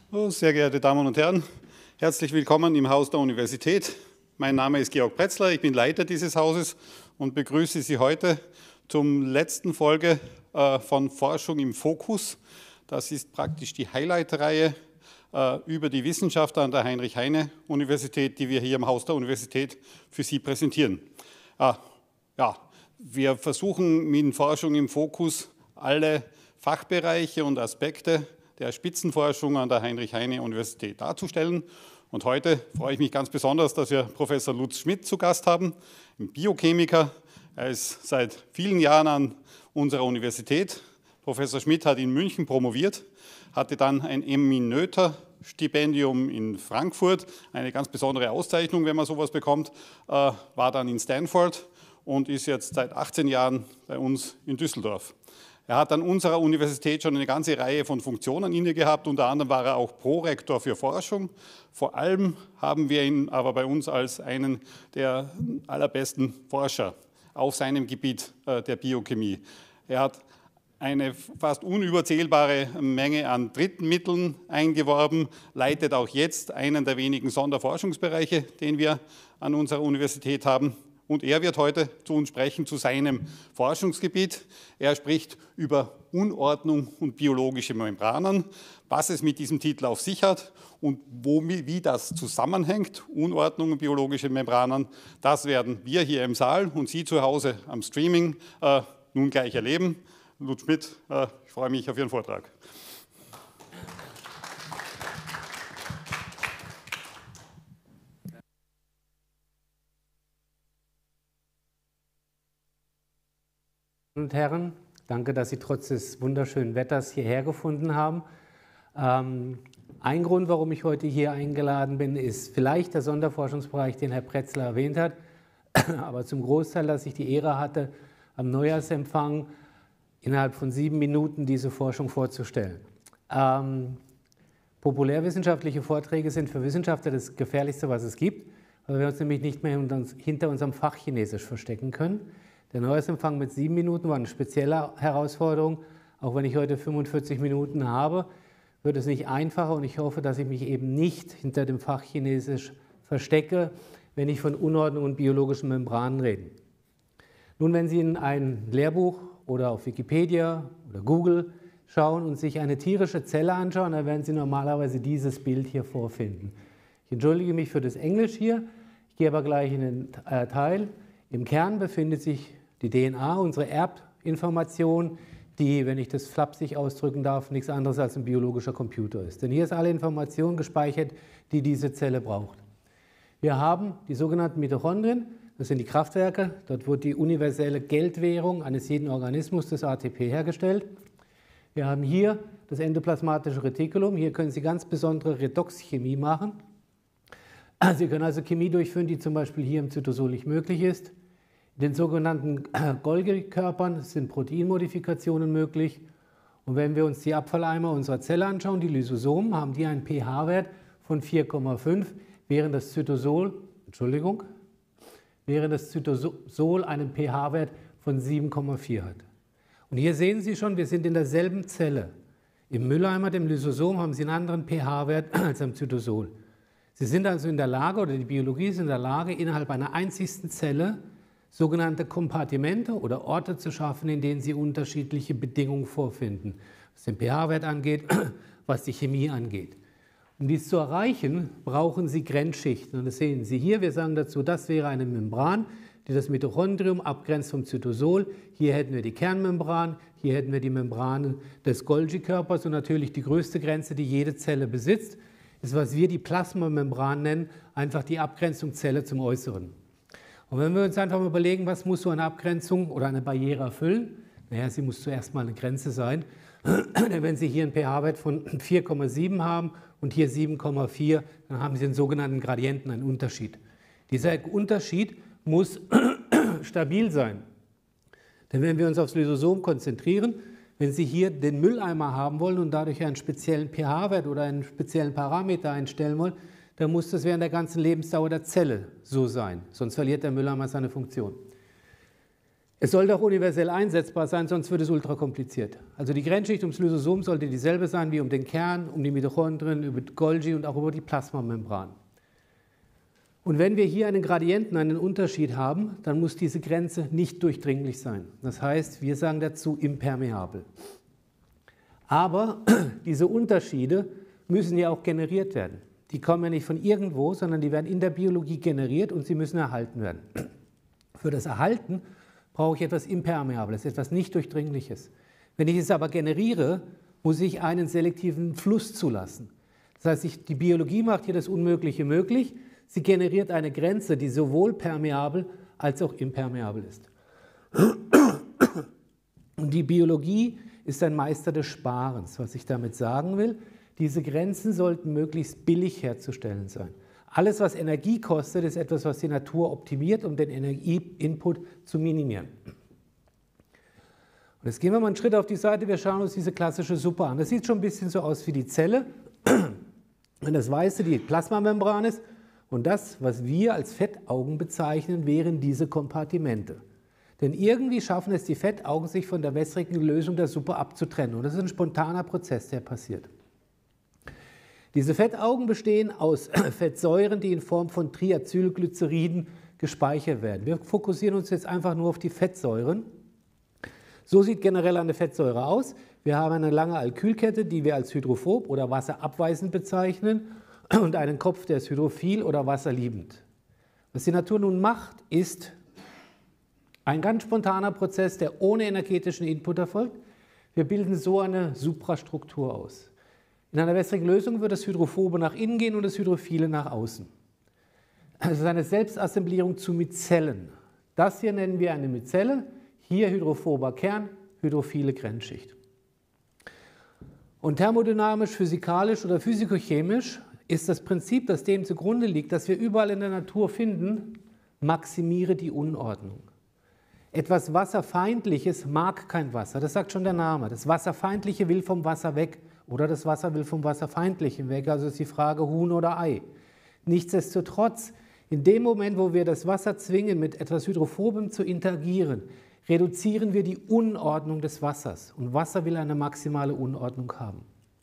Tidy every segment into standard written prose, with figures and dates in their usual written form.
Oh, sehr geehrte Damen und Herren, herzlich willkommen im Haus der Universität. Mein Name ist Georg Pretzler, ich bin Leiter dieses Hauses und begrüße Sie heute zum letzten Folge von Forschung im Fokus. Das ist praktisch die Highlight-Reihe über die Wissenschaftler an der Heinrich-Heine-Universität, die wir hier im Haus der Universität für Sie präsentieren. Wir versuchen mit Forschung im Fokus alle Fachbereiche und Aspekte der Spitzenforschung an der Heinrich-Heine-Universität darzustellen. Und heute freue ich mich ganz besonders, dass wir Professor Lutz Schmidt zu Gast haben, ein Biochemiker. Er ist seit vielen Jahren an unserer Universität. Professor Schmidt hat in München promoviert, hatte dann ein Emmy-Noether-Stipendium in Frankfurt, eine ganz besondere Auszeichnung, wenn man sowas bekommt, war dann in Stanford und ist jetzt seit 18 Jahren bei uns in Düsseldorf. Er hat an unserer Universität schon eine ganze Reihe von Funktionen inne gehabt, unter anderem war er auch Prorektor für Forschung. Vor allem haben wir ihn aber bei uns als einen der allerbesten Forscher auf seinem Gebiet der Biochemie. Er hat eine fast unüberzählbare Menge an Drittmitteln eingeworben, leitet auch jetzt einen der wenigen Sonderforschungsbereiche, den wir an unserer Universität haben. Und er wird heute zu uns sprechen, zu seinem Forschungsgebiet. Er spricht über Unordnung und biologische Membranen, was es mit diesem Titel auf sich hat und wie das zusammenhängt, Unordnung und biologische Membranen. Das werden wir hier im Saal und Sie zu Hause am Streaming nun gleich erleben. Lutz Schmidt, ich freue mich auf Ihren Vortrag. Und Herren, danke, dass Sie trotz des wunderschönen Wetters hierher gefunden haben. Ein Grund, warum ich heute hier eingeladen bin, ist vielleicht der Sonderforschungsbereich, den Herr Pretzler erwähnt hat, aber zum Großteil, dass ich die Ehre hatte, am Neujahrsempfang innerhalb von 7 Minuten diese Forschung vorzustellen. Populärwissenschaftliche Vorträge sind für Wissenschaftler das Gefährlichste, was es gibt, weil wir uns nämlich nicht mehr hinter unserem Fachchinesisch verstecken können. Der Neujahrsempfang mit 7 Minuten war eine spezielle Herausforderung. Auch wenn ich heute 45 Minuten habe, wird es nicht einfacher und ich hoffe, dass ich mich eben nicht hinter dem Fachchinesisch verstecke, wenn ich von Unordnung und biologischen Membranen rede. Nun, wenn Sie in ein Lehrbuch oder auf Wikipedia oder Google schauen und sich eine tierische Zelle anschauen, dann werden Sie normalerweise dieses Bild hier vorfinden. Ich entschuldige mich für das Englisch hier, ich gehe aber gleich in den Teil. Im Kern befindet sich die DNA, unsere Erbinformation, die, wenn ich das flapsig ausdrücken darf, nichts anderes als ein biologischer Computer ist. Denn hier ist alle Information gespeichert, die diese Zelle braucht. Wir haben die sogenannten Mitochondrien, das sind die Kraftwerke. Dort wird die universelle Geldwährung eines jeden Organismus, das ATP, hergestellt. Wir haben hier das endoplasmatische Retikulum. Hier können Sie ganz besondere Redoxchemie machen. Sie können also Chemie durchführen, die zum Beispiel hier im Zytosol nicht möglich ist. In den sogenannten Golgi-Körpern sind Proteinmodifikationen möglich. Und wenn wir uns die Abfalleimer unserer Zelle anschauen, die Lysosomen, haben die einen pH-Wert von 4,5, während das Zytosol einen pH-Wert von 7,4 hat. Und hier sehen Sie schon, wir sind in derselben Zelle. Im Mülleimer, dem Lysosom, haben Sie einen anderen pH-Wert als am Zytosol. Sie sind also in der Lage, oder die Biologie ist in der Lage, innerhalb einer einzigsten Zelle sogenannte Kompartimente oder Orte zu schaffen, in denen Sie unterschiedliche Bedingungen vorfinden, was den pH-Wert angeht, was die Chemie angeht. Um dies zu erreichen, brauchen Sie Grenzschichten. Und das sehen Sie hier. Wir sagen dazu, das wäre eine Membran, die das Mitochondrium abgrenzt vom Zytosol. Hier hätten wir die Kernmembran, hier hätten wir die Membranen des Golgi-Körpers und natürlich die größte Grenze, die jede Zelle besitzt, ist, was wir die Plasmamembran nennen, einfach die Abgrenzung Zelle zum Äußeren. Und wenn wir uns einfach mal überlegen, was muss so eine Abgrenzung oder eine Barriere erfüllen? Naja, sie muss zuerst mal eine Grenze sein. Denn wenn Sie hier einen pH-Wert von 4,7 haben und hier 7,4, dann haben Sie einen sogenannten Gradienten, einen Unterschied. Dieser Unterschied muss stabil sein. Denn wenn wir uns aufs Lysosom konzentrieren, wenn Sie hier den Mülleimer haben wollen und dadurch einen speziellen pH-Wert oder einen speziellen Parameter einstellen wollen, dann muss das während der ganzen Lebensdauer der Zelle so sein. Sonst verliert der Mülleimer seine Funktion. Es sollte auch universell einsetzbar sein, sonst wird es ultra kompliziert. Also die Grenzschicht ums Lysosom sollte dieselbe sein wie um den Kern, um die Mitochondrien, über Golgi und auch über die Plasmamembran. Und wenn wir hier einen Gradienten, einen Unterschied haben, dann muss diese Grenze nicht durchdringlich sein. Das heißt, wir sagen dazu impermeabel. Aber diese Unterschiede müssen ja auch generiert werden. Die kommen ja nicht von irgendwo, sondern die werden in der Biologie generiert und sie müssen erhalten werden. Für das Erhalten brauche ich etwas Impermeables, etwas nicht Durchdringliches. Wenn ich es aber generiere, muss ich einen selektiven Fluss zulassen. Das heißt, die Biologie macht hier das Unmögliche möglich. Sie generiert eine Grenze, die sowohl permeabel als auch impermeabel ist. Und die Biologie ist ein Meister des Sparens. Was ich damit sagen will, diese Grenzen sollten möglichst billig herzustellen sein. Alles, was Energie kostet, ist etwas, was die Natur optimiert, um den Energieinput zu minimieren. Und jetzt gehen wir mal einen Schritt auf die Seite, wir schauen uns diese klassische Suppe an. Das sieht schon ein bisschen so aus wie die Zelle. Wenn das Weiße die Plasmamembran ist und das, was wir als Fettaugen bezeichnen, wären diese Kompartimente. Denn irgendwie schaffen es die Fettaugen, sich von der wässrigen Lösung der Suppe abzutrennen. Und das ist ein spontaner Prozess, der passiert. Diese Fettaugen bestehen aus Fettsäuren, die in Form von Triacylglyceriden gespeichert werden. Wir fokussieren uns jetzt einfach nur auf die Fettsäuren. So sieht generell eine Fettsäure aus. Wir haben eine lange Alkylkette, die wir als hydrophob oder wasserabweisend bezeichnen, und einen Kopf, der ist hydrophil oder wasserliebend. Was die Natur nun macht, ist ein ganz spontaner Prozess, der ohne energetischen Input erfolgt. Wir bilden so eine Suprastruktur aus. In einer wässrigen Lösung wird das Hydrophobe nach innen gehen und das Hydrophile nach außen. Das ist eine Selbstassemblierung zu Mizellen. Das hier nennen wir eine Mizelle, hier hydrophober Kern, hydrophile Grenzschicht. Und thermodynamisch, physikalisch oder physikochemisch ist das Prinzip, das dem zugrunde liegt, das wir überall in der Natur finden, maximiere die Unordnung. Etwas Wasserfeindliches mag kein Wasser, das sagt schon der Name. Das Wasserfeindliche will vom Wasser weg oder das Wasser will vom Wasserfeindlichen weg, also ist die Frage Huhn oder Ei. Nichtsdestotrotz, in dem Moment, wo wir das Wasser zwingen, mit etwas Hydrophobem zu interagieren, reduzieren wir die Unordnung des Wassers. Und Wasser will eine maximale Unordnung haben.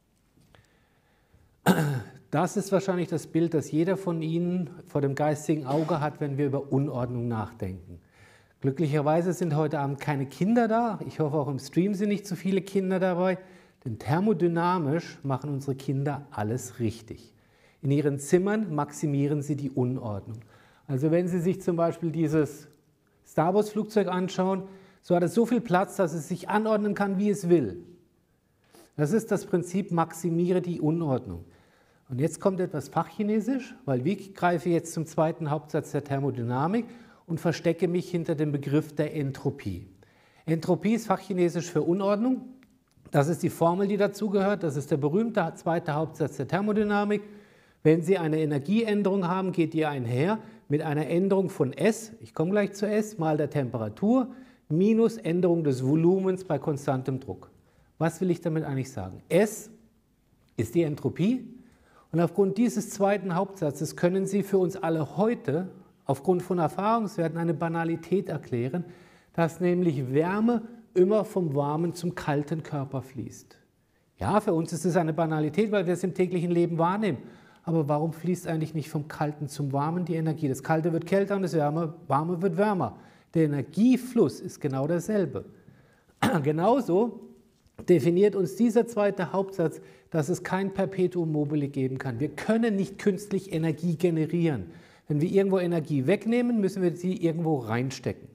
Das ist wahrscheinlich das Bild, das jeder von Ihnen vor dem geistigen Auge hat, wenn wir über Unordnung nachdenken. Glücklicherweise sind heute Abend keine Kinder da. Ich hoffe, auch im Stream sind nicht zu viele Kinder dabei. Denn thermodynamisch machen unsere Kinder alles richtig. In ihren Zimmern maximieren sie die Unordnung. Also wenn Sie sich zum Beispiel dieses Star Wars Flugzeug anschauen, so hat es so viel Platz, dass es sich anordnen kann, wie es will. Das ist das Prinzip, maximiere die Unordnung. Und jetzt kommt etwas Fachchinesisch, weil ich greife jetzt zum zweiten Hauptsatz der Thermodynamik und verstecke mich hinter dem Begriff der Entropie. Entropie ist Fachchinesisch für Unordnung. Das ist die Formel, die dazugehört. Das ist der berühmte zweite Hauptsatz der Thermodynamik. Wenn Sie eine Energieänderung haben, geht die einher mit einer Änderung von S, ich komme gleich zu S, mal der Temperatur, minus Änderung des Volumens bei konstantem Druck. Was will ich damit eigentlich sagen? S ist die Entropie. Und aufgrund dieses zweiten Hauptsatzes können Sie für uns alle heute aufgrund von Erfahrungswerten eine Banalität erklären, dass nämlich Wärme immer vom warmen zum kalten Körper fließt. Ja, für uns ist es eine Banalität, weil wir es im täglichen Leben wahrnehmen. Aber warum fließt eigentlich nicht vom Kalten zum Warmen die Energie? Das Kalte wird kälter und das Warme wird wärmer. Der Energiefluss ist genau derselbe. Genauso definiert uns dieser zweite Hauptsatz, dass es kein Perpetuum mobile geben kann. Wir können nicht künstlich Energie generieren. Wenn wir irgendwo Energie wegnehmen, müssen wir sie irgendwo reinstecken.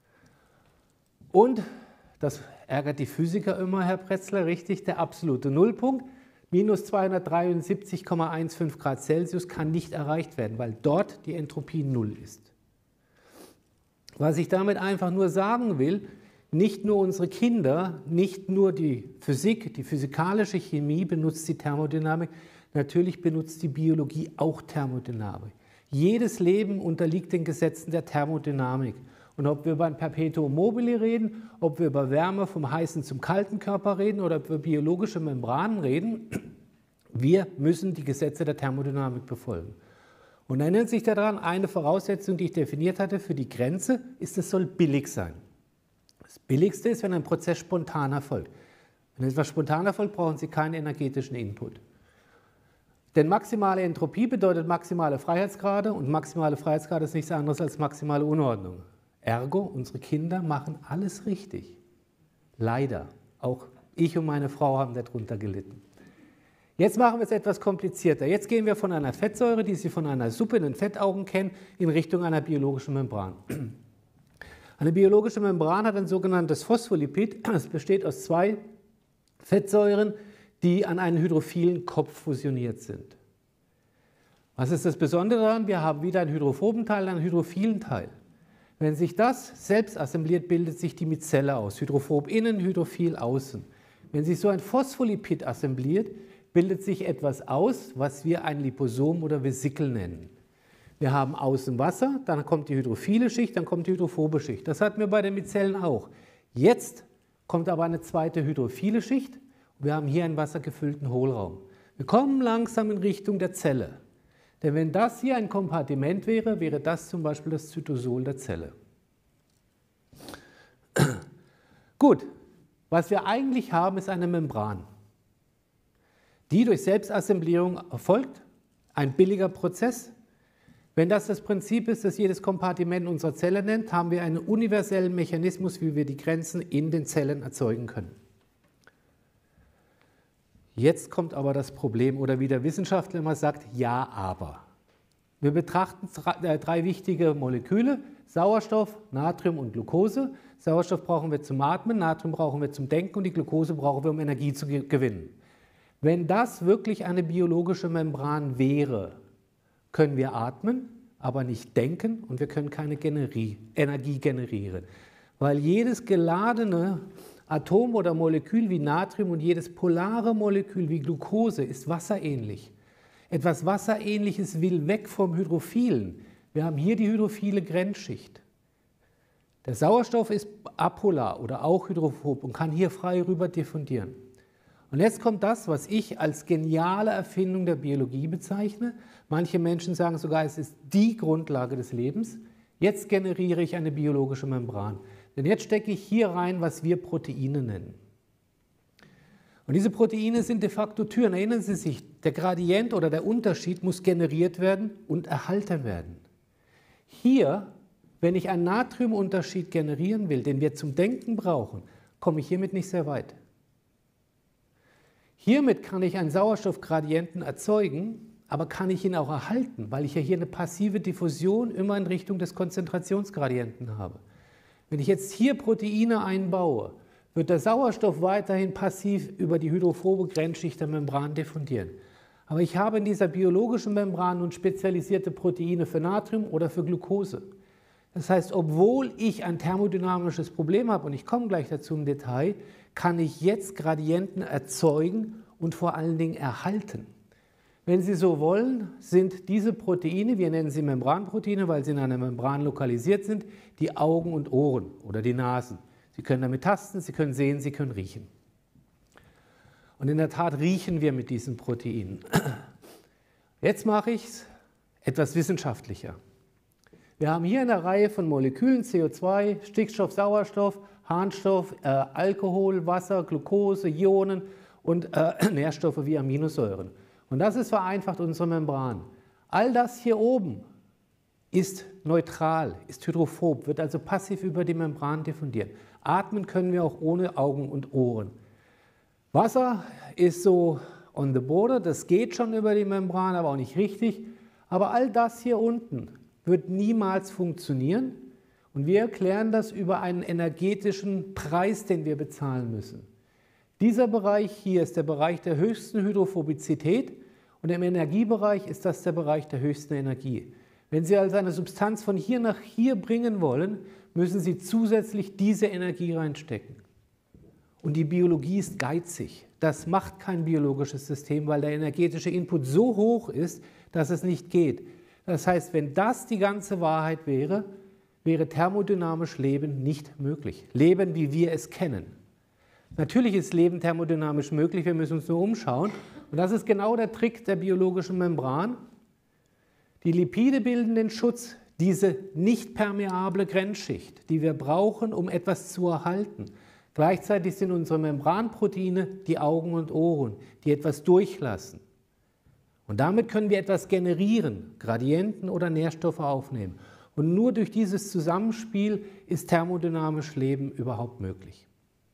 Und, das ärgert die Physiker immer, Herr Pretzler, richtig, der absolute Nullpunkt, minus 273,15 Grad Celsius kann nicht erreicht werden, weil dort die Entropie null ist. Was ich damit einfach nur sagen will, nicht nur unsere Kinder, nicht nur die Physik, die physikalische Chemie benutzt die Thermodynamik, natürlich benutzt die Biologie auch Thermodynamik. Jedes Leben unterliegt den Gesetzen der Thermodynamik. Und ob wir über ein Perpetuum mobile reden, ob wir über Wärme vom heißen zum kalten Körper reden oder ob wir biologische Membranen reden, wir müssen die Gesetze der Thermodynamik befolgen. Und erinnert sich daran, eine Voraussetzung, die ich definiert hatte für die Grenze, ist, es soll billig sein. Das Billigste ist, wenn ein Prozess spontan erfolgt. Wenn etwas spontan erfolgt, brauchen Sie keinen energetischen Input. Denn maximale Entropie bedeutet maximale Freiheitsgrade und maximale Freiheitsgrade ist nichts anderes als maximale Unordnung. Ergo, unsere Kinder machen alles richtig. Leider. Auch ich und meine Frau haben darunter gelitten. Jetzt machen wir es etwas komplizierter. Jetzt gehen wir von einer Fettsäure, die Sie von einer Suppe in den Fettaugen kennen, in Richtung einer biologischen Membran. Eine biologische Membran hat ein sogenanntes Phospholipid. Es besteht aus 2 Fettsäuren, die an einen hydrophilen Kopf fusioniert sind. Was ist das Besondere daran? Wir haben wieder einen hydrophoben Teil und einen hydrophilen Teil. Wenn sich das selbst assembliert, bildet sich die Mizelle aus. Hydrophob innen, hydrophil außen. Wenn sich so ein Phospholipid assembliert, bildet sich etwas aus, was wir ein Liposom oder Vesikel nennen. Wir haben außen Wasser, dann kommt die hydrophile Schicht, dann kommt die hydrophobe Schicht. Das hatten wir bei den Mizellen auch. Jetzt kommt aber eine zweite hydrophile Schicht. Wir haben hier einen wassergefüllten Hohlraum. Wir kommen langsam in Richtung der Zelle. Denn wenn das hier ein Kompartiment wäre, wäre das zum Beispiel das Zytosol der Zelle. Gut, was wir eigentlich haben, ist eine Membran, die durch Selbstassemblierung erfolgt, ein billiger Prozess. Wenn das das Prinzip ist, das jedes Kompartiment unserer Zelle nennt, haben wir einen universellen Mechanismus, wie wir die Grenzen in den Zellen erzeugen können. Jetzt kommt aber das Problem, oder wie der Wissenschaftler immer sagt, ja, aber. Wir betrachten 3 wichtige Moleküle, Sauerstoff, Natrium und Glucose. Sauerstoff brauchen wir zum Atmen, Natrium brauchen wir zum Denken und die Glucose brauchen wir, um Energie zu gewinnen. Wenn das wirklich eine biologische Membran wäre, können wir atmen, aber nicht denken und wir können keine Energie generieren. Weil jedes geladene Atom oder Molekül wie Natrium und jedes polare Molekül wie Glucose ist wasserähnlich. Etwas Wasserähnliches will weg vom Hydrophilen. Wir haben hier die hydrophile Grenzschicht. Der Sauerstoff ist apolar oder auch hydrophob und kann hier frei rüber diffundieren. Und jetzt kommt das, was ich als geniale Erfindung der Biologie bezeichne. Manche Menschen sagen sogar, es ist die Grundlage des Lebens. Jetzt generiere ich eine biologische Membran. Denn jetzt stecke ich hier rein, was wir Proteine nennen. Und diese Proteine sind de facto Türen. Erinnern Sie sich, der Gradient oder der Unterschied muss generiert werden und erhalten werden. Hier, wenn ich einen Natriumunterschied generieren will, den wir zum Denken brauchen, komme ich hiermit nicht sehr weit. Hiermit kann ich einen Sauerstoffgradienten erzeugen, aber kann ich ihn auch erhalten, weil ich ja hier eine passive Diffusion immer in Richtung des Konzentrationsgradienten habe. Wenn ich jetzt hier Proteine einbaue, wird der Sauerstoff weiterhin passiv über die hydrophobe Grenzschicht der Membran diffundieren. Aber ich habe in dieser biologischen Membran nun spezialisierte Proteine für Natrium oder für Glucose. Das heißt, obwohl ich ein thermodynamisches Problem habe, und ich komme gleich dazu im Detail, kann ich jetzt Gradienten erzeugen und vor allen Dingen erhalten. Wenn Sie so wollen, sind diese Proteine, wir nennen sie Membranproteine, weil sie in einer Membran lokalisiert sind, die Augen und Ohren oder die Nasen. Sie können damit tasten, Sie können sehen, Sie können riechen. Und in der Tat riechen wir mit diesen Proteinen. Jetzt mache ich es etwas wissenschaftlicher. Wir haben hier eine Reihe von Molekülen, CO2, Stickstoff, Sauerstoff, Harnstoff, Alkohol, Wasser, Glucose, Ionen und Nährstoffe wie Aminosäuren. Und das ist vereinfacht unsere Membran. All das hier oben ist neutral, ist hydrophob, wird also passiv über die Membran diffundieren. Atmen können wir auch ohne Augen und Ohren. Wasser ist so on the border, das geht schon über die Membran, aber auch nicht richtig. Aber all das hier unten wird niemals funktionieren. Und wir erklären das über einen energetischen Preis, den wir bezahlen müssen. Dieser Bereich hier ist der Bereich der höchsten Hydrophobizität und im Energiebereich ist das der Bereich der höchsten Energie. Wenn Sie also eine Substanz von hier nach hier bringen wollen, müssen Sie zusätzlich diese Energie reinstecken. Und die Biologie ist geizig. Das macht kein biologisches System, weil der energetische Input so hoch ist, dass es nicht geht. Das heißt, wenn das die ganze Wahrheit wäre, wäre thermodynamisch Leben nicht möglich. Leben, wie wir es kennen. Natürlich ist Leben thermodynamisch möglich, wir müssen uns nur umschauen. Und das ist genau der Trick der biologischen Membran. Die Lipide bilden den Schutz, diese nicht permeable Grenzschicht, die wir brauchen, um etwas zu erhalten. Gleichzeitig sind unsere Membranproteine die Augen und Ohren, die etwas durchlassen. Und damit können wir etwas generieren, Gradienten oder Nährstoffe aufnehmen. Und nur durch dieses Zusammenspiel ist thermodynamisch Leben überhaupt möglich.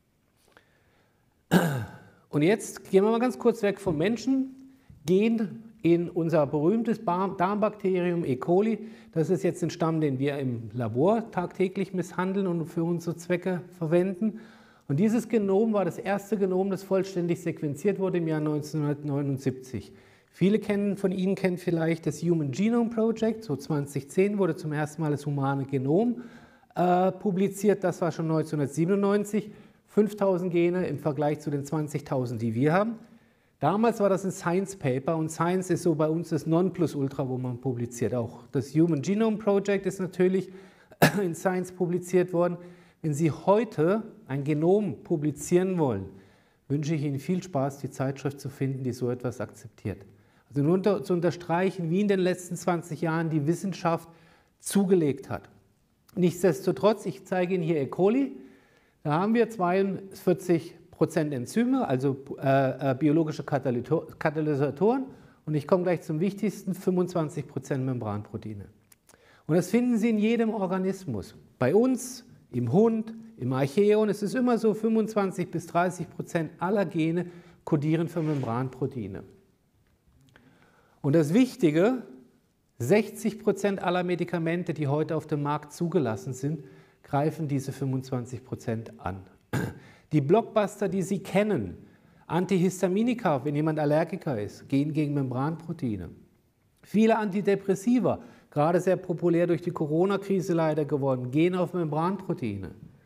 Und jetzt gehen wir mal ganz kurz weg vom Menschen, gehen in unser berühmtes Darmbakterium E. coli. Das ist jetzt ein Stamm, den wir im Labor tagtäglich misshandeln und für unsere Zwecke verwenden. Und dieses Genom war das erste Genom, das vollständig sequenziert wurde im Jahr 1979. Viele von Ihnen kennen vielleicht das Human Genome Project. So 2010 wurde zum ersten Mal das humane Genom publiziert. Das war schon 1997. 5000 Gene im Vergleich zu den 20.000, die wir haben. Damals war das ein Science Paper und Science ist so bei uns das Nonplusultra, wo man publiziert. Auch das Human Genome Project ist natürlich in Science publiziert worden. Wenn Sie heute ein Genom publizieren wollen, wünsche ich Ihnen viel Spaß, die Zeitschrift zu finden, die so etwas akzeptiert. Also nur zu unterstreichen, wie in den letzten 20 Jahren die Wissenschaft zugelegt hat. Nichtsdestotrotz, ich zeige Ihnen hier E. coli. Da haben wir 42% Enzyme, also biologische Katalysatoren. Und ich komme gleich zum Wichtigsten, 25% Membranproteine. Und das finden Sie in jedem Organismus. Bei uns, im Hund, im Archaeon, es ist immer so, 25 bis 30% aller Gene kodieren für Membranproteine. Und das Wichtige, 60% aller Medikamente, die heute auf dem Markt zugelassen sind, greifen diese 25% an. Die Blockbuster, die Sie kennen, Antihistaminika, wenn jemand Allergiker ist, gehen gegen Membranproteine. Viele Antidepressiva, gerade sehr populär durch die Corona-Krise leider geworden, gehen auf Membranproteine.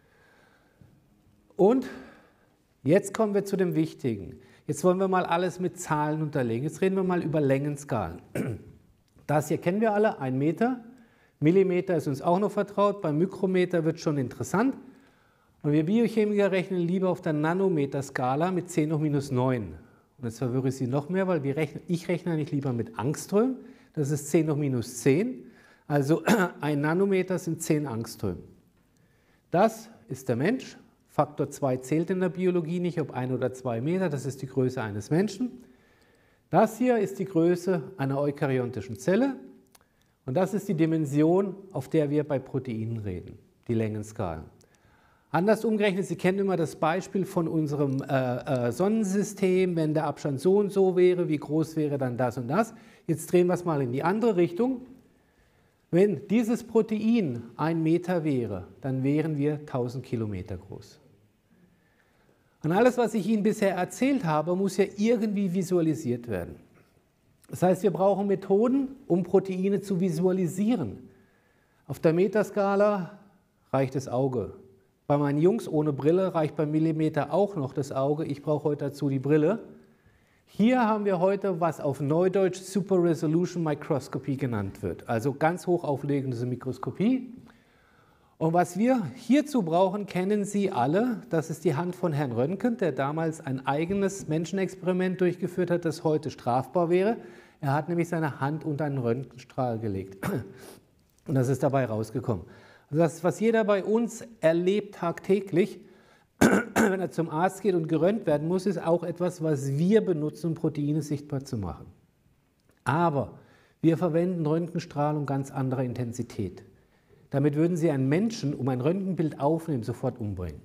Und jetzt kommen wir zu dem Wichtigen. Jetzt wollen wir mal alles mit Zahlen unterlegen. Jetzt reden wir mal über Längenskalen. Das hier kennen wir alle, 1 Meter. Millimeter ist uns auch noch vertraut. Beim Mikrometer wird schon interessant. Und wir Biochemiker rechnen lieber auf der Nanometerskala mit 10 hoch minus 9. Und jetzt verwirre ich Sie noch mehr, weil ich rechne eigentlich lieber mit Angström. Das ist 10 hoch minus 10. Also 1 Nanometer sind 10 Angström. Das ist der Mensch. Faktor 2 zählt in der Biologie nicht, ob 1 oder 2 Meter. Das ist die Größe eines Menschen. Das hier ist die Größe einer eukaryontischen Zelle. Und das ist die Dimension, auf der wir bei Proteinen reden, die Längenskalen. Anders umgerechnet, Sie kennen immer das Beispiel von unserem Sonnensystem, wenn der Abstand so und so wäre, wie groß wäre dann das und das. Jetzt drehen wir es mal in die andere Richtung. Wenn dieses Protein 1 Meter wäre, dann wären wir 1000 Kilometer groß. Und alles, was ich Ihnen bisher erzählt habe, muss ja irgendwie visualisiert werden. Das heißt, wir brauchen Methoden, um Proteine zu visualisieren. Auf der Meterskala reicht das Auge. Bei meinen Jungs ohne Brille reicht beim Millimeter auch noch das Auge. Ich brauche heute dazu die Brille. Hier haben wir heute, was auf Neudeutsch Super Resolution Microscopy genannt wird. Also ganz hochauflösende Mikroskopie. Und was wir hierzu brauchen, kennen Sie alle. Das ist die Hand von Herrn Röntgen, der damals ein eigenes Menschenexperiment durchgeführt hat, das heute strafbar wäre. Er hat nämlich seine Hand unter einen Röntgenstrahl gelegt. Und das ist dabei rausgekommen. Also das, was jeder bei uns erlebt tagtäglich, wenn er zum Arzt geht und geröntgt werden muss, ist auch etwas, was wir benutzen, um Proteine sichtbar zu machen. Aber wir verwenden Röntgenstrahlung ganz anderer Intensität. Damit würden Sie einen Menschen, um ein Röntgenbild aufnehmen, sofort umbringen.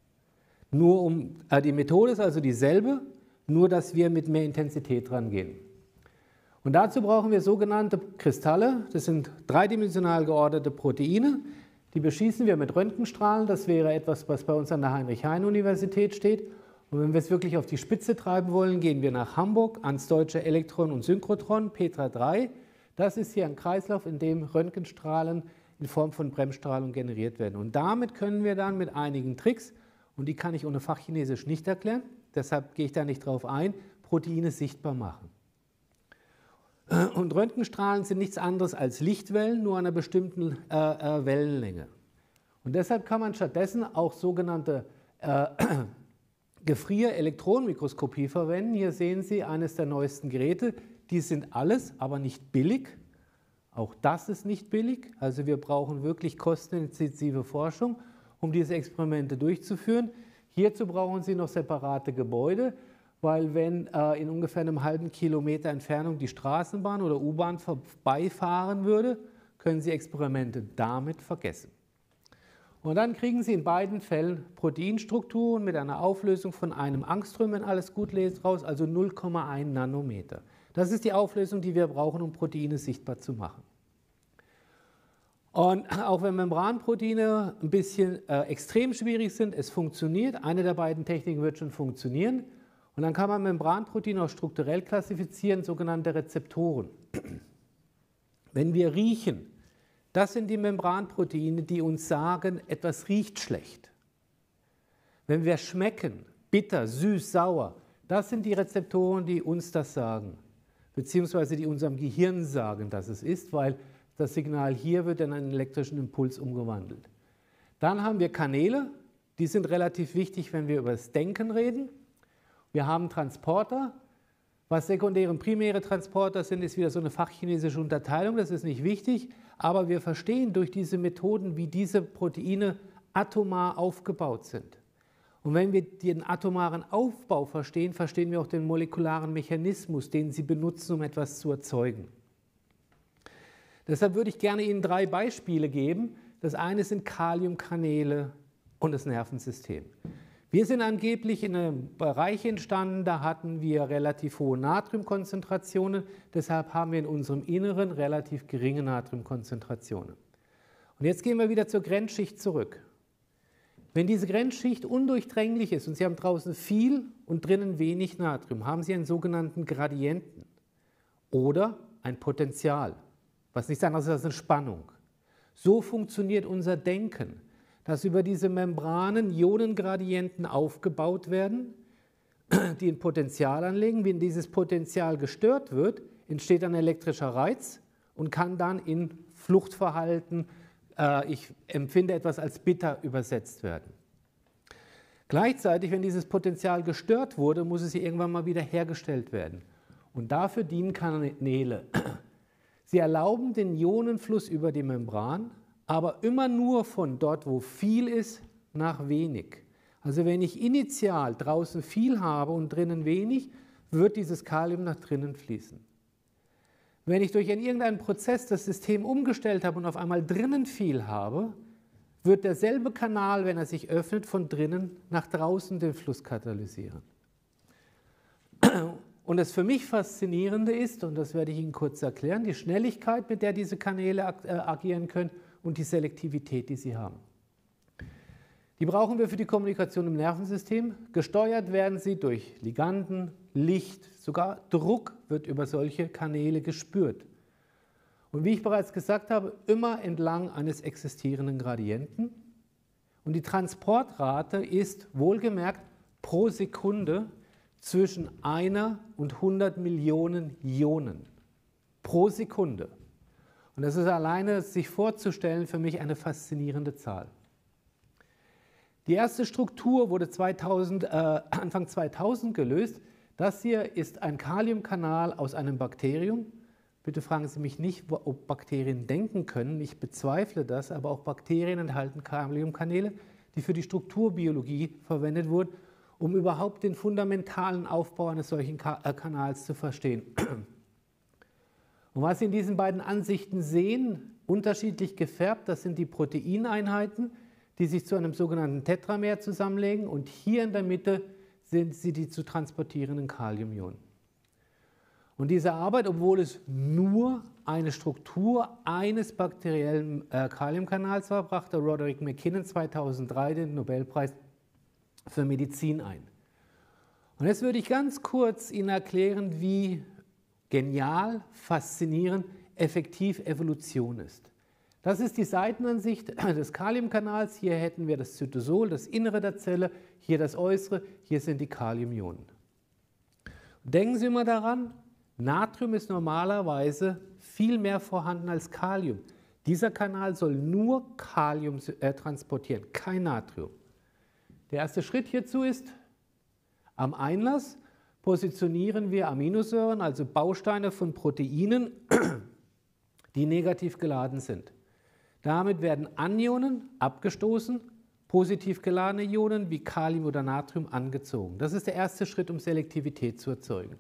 Die Methode ist also dieselbe, nur dass wir mit mehr Intensität rangehen. Und dazu brauchen wir sogenannte Kristalle. Das sind dreidimensional geordnete Proteine. Die beschießen wir mit Röntgenstrahlen. Das wäre etwas, was bei uns an der Heinrich-Heine-Universität steht. Und wenn wir es wirklich auf die Spitze treiben wollen, gehen wir nach Hamburg ans Deutsche Elektron- und Synchrotron, Petra 3. Das ist hier ein Kreislauf, in dem Röntgenstrahlen in Form von Bremsstrahlung generiert werden. Und damit können wir dann mit einigen Tricks, und die kann ich ohne Fachchinesisch nicht erklären, deshalb gehe ich da nicht drauf ein, Proteine sichtbar machen. Und Röntgenstrahlen sind nichts anderes als Lichtwellen, nur einer bestimmten Wellenlänge. Und deshalb kann man stattdessen auch sogenannte Gefrier-Elektronenmikroskopie verwenden. Hier sehen Sie eines der neuesten Geräte. Die sind alles, aber nicht billig. Auch das ist nicht billig, also wir brauchen wirklich kostenintensive Forschung, um diese Experimente durchzuführen. Hierzu brauchen Sie noch separate Gebäude, weil wenn in ungefähr einem halben Kilometer Entfernung die Straßenbahn oder U-Bahn vorbeifahren würde, können Sie Experimente damit vergessen. Und dann kriegen Sie in beiden Fällen Proteinstrukturen mit einer Auflösung von einem Angström, wenn alles gut lädt, raus, also 0,1 Nanometer. Das ist die Auflösung, die wir brauchen, um Proteine sichtbar zu machen. Und auch wenn Membranproteine ein bisschen extrem schwierig sind, es funktioniert. Eine der beiden Techniken wird schon funktionieren. Und dann kann man Membranproteine auch strukturell klassifizieren, sogenannte Rezeptoren. Wenn wir riechen, das sind die Membranproteine, die uns sagen, etwas riecht schlecht. Wenn wir schmecken, bitter, süß, sauer, das sind die Rezeptoren, die uns das sagen, beziehungsweise die unserem Gehirn sagen, dass es ist, weil das Signal hier wird in einen elektrischen Impuls umgewandelt. Dann haben wir Kanäle, die sind relativ wichtig, wenn wir über das Denken reden. Wir haben Transporter. Was sekundäre und primäre Transporter sind, ist wieder so eine fachchinesische Unterteilung, das ist nicht wichtig, aber wir verstehen durch diese Methoden, wie diese Proteine atomar aufgebaut sind. Und wenn wir den atomaren Aufbau verstehen, verstehen wir auch den molekularen Mechanismus, den sie benutzen, um etwas zu erzeugen. Deshalb würde ich gerne Ihnen 3 Beispiele geben. Das eine sind Kaliumkanäle und das Nervensystem. Wir sind angeblich in einem Bereich entstanden, da hatten wir relativ hohe Natriumkonzentrationen, deshalb haben wir in unserem Inneren relativ geringe Natriumkonzentrationen. Und jetzt gehen wir wieder zur Grenzschicht zurück. Wenn diese Grenzschicht undurchdringlich ist und Sie haben draußen viel und drinnen wenig Natrium, haben Sie einen sogenannten Gradienten oder ein Potential, was nichts anderes ist als eine Spannung. So funktioniert unser Denken, dass über diese Membranen Ionengradienten aufgebaut werden, die ein Potential anlegen. Wenn dieses Potential gestört wird, entsteht ein elektrischer Reiz und kann dann in Fluchtverhalten, ich empfinde etwas als bitter, übersetzt werden. Gleichzeitig, wenn dieses Potential gestört wurde, muss es irgendwann mal wieder hergestellt werden. Und dafür dienen Kanäle. Sie erlauben den Ionenfluss über die Membran, aber immer nur von dort, wo viel ist, nach wenig. Also wenn ich initial draußen viel habe und drinnen wenig, wird dieses Kalium nach drinnen fließen. Wenn ich durch irgendeinen Prozess das System umgestellt habe und auf einmal drinnen viel habe, wird derselbe Kanal, wenn er sich öffnet, von drinnen nach draußen den Fluss katalysieren. Und das für mich Faszinierende ist, und das werde ich Ihnen kurz erklären, die Schnelligkeit, mit der diese Kanäle agieren können, und die Selektivität, die sie haben. Die brauchen wir für die Kommunikation im Nervensystem. Gesteuert werden sie durch Liganden, Licht, sogar Druck wird über solche Kanäle gespürt. Und wie ich bereits gesagt habe, immer entlang eines existierenden Gradienten. Und die Transportrate ist wohlgemerkt pro Sekunde zwischen 1 und 100 Millionen Ionen. Pro Sekunde. Und das ist alleine, sich vorzustellen, für mich eine faszinierende Zahl. Die erste Struktur wurde Anfang 2000 gelöst. Das hier ist ein Kaliumkanal aus einem Bakterium. Bitte fragen Sie mich nicht, ob Bakterien denken können. Ich bezweifle das, aber auch Bakterien enthalten Kaliumkanäle, die für die Strukturbiologie verwendet wurden, um überhaupt den fundamentalen Aufbau eines solchen Kanals zu verstehen. Und was Sie in diesen beiden Ansichten sehen, unterschiedlich gefärbt, das sind die Proteineinheiten, die sich zu einem sogenannten Tetramer zusammenlegen. Und hier in der Mitte sind sie die zu transportierenden Kaliumionen. Und diese Arbeit, obwohl es nur eine Struktur eines bakteriellen Kaliumkanals war, brachte Roderick McKinnon 2003 den Nobelpreis für Medizin ein. Und jetzt würde ich ganz kurz Ihnen erklären, wie genial, faszinierend, effektiv Evolution ist. Das ist die Seitenansicht des Kaliumkanals. Hier hätten wir das Zytosol, das Innere der Zelle, hier das Äußere, hier sind die Kaliumionen. Denken Sie immer daran, Natrium ist normalerweise viel mehr vorhanden als Kalium. Dieser Kanal soll nur Kalium transportieren, kein Natrium. Der erste Schritt hierzu ist, am die negativ geladen sind. Damit werden Anionen abgestoßen, positiv geladene Ionen wie Kalium oder Natrium angezogen. Das ist der erste Schritt, um Selektivität zu erzeugen.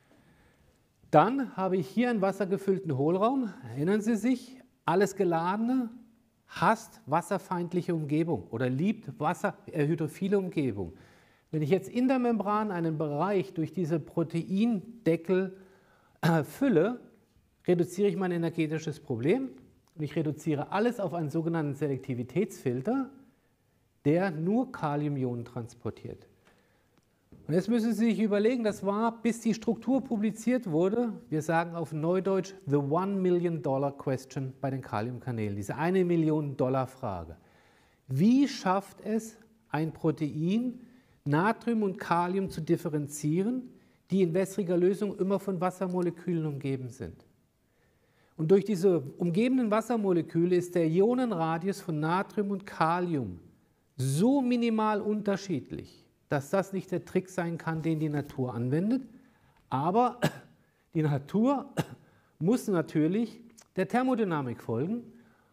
Dann habe ich hier einen wassergefüllten Hohlraum. Erinnern Sie sich, alles Geladene hasst wasserfeindliche Umgebung oder liebt hydrophile Umgebung. Wenn ich jetzt in der Membran einen Bereich durch diese Proteindeckel fülle, reduziere ich mein energetisches Problem und ich reduziere alles auf einen sogenannten Selektivitätsfilter, der nur Kaliumionen transportiert. Und jetzt müssen Sie sich überlegen, das war, bis die Struktur publiziert wurde, wir sagen auf Neudeutsch, the $1 Million question bei den Kaliumkanälen, diese $1 Million Frage. Wie schafft es ein Protein, Natrium und Kalium zu differenzieren, die in wässriger Lösung immer von Wassermolekülen umgeben sind? Und durch diese umgebenden Wassermoleküle ist der Ionenradius von Natrium und Kalium so minimal unterschiedlich, dass das nicht der Trick sein kann, den die Natur anwendet. Aber die Natur muss natürlich der Thermodynamik folgen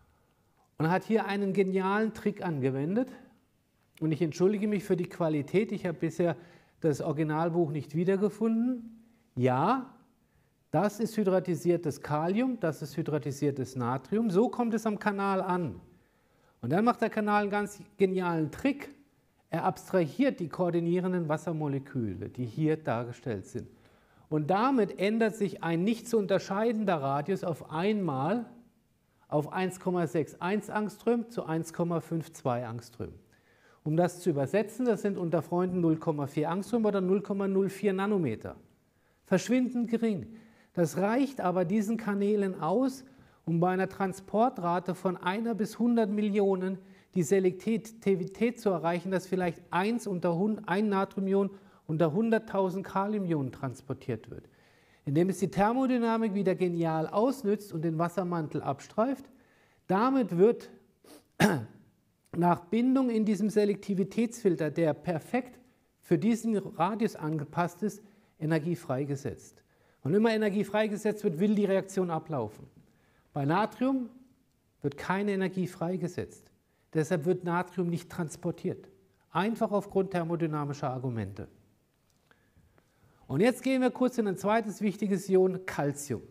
und hat hier einen genialen Trick angewendet. Und ich entschuldige mich für die Qualität, ich habe bisher das Originalbuch nicht wiedergefunden. Ja, das ist hydratisiertes Kalium, das ist hydratisiertes Natrium. So kommt es am Kanal an. Und dann macht der Kanal einen ganz genialen Trick. Er abstrahiert die koordinierenden Wassermoleküle, die hier dargestellt sind. Und damit ändert sich ein nicht zu unterscheidender Radius auf einmal auf 1,61 Angström zu 1,52 Angström. Um das zu übersetzen, das sind unter Freunden 0,4 Angström oder 0,04 Nanometer. Verschwindend gering. Das reicht aber diesen Kanälen aus, um bei einer Transportrate von 1 bis 100 Millionen die Selektivität zu erreichen, dass vielleicht ein Natriumion unter 100.000 Kaliumionen transportiert wird. Indem es die Thermodynamik wieder genial ausnützt und den Wassermantel abstreift, damit wird nach Bindung in diesem Selektivitätsfilter, der perfekt für diesen Radius angepasst ist, Energie freigesetzt. Und wenn immer Energie freigesetzt wird, will die Reaktion ablaufen. Bei Natrium wird keine Energie freigesetzt. Deshalb wird Natrium nicht transportiert. Einfach aufgrund thermodynamischer Argumente. Und jetzt gehen wir kurz in ein zweites wichtiges Ion, Calcium.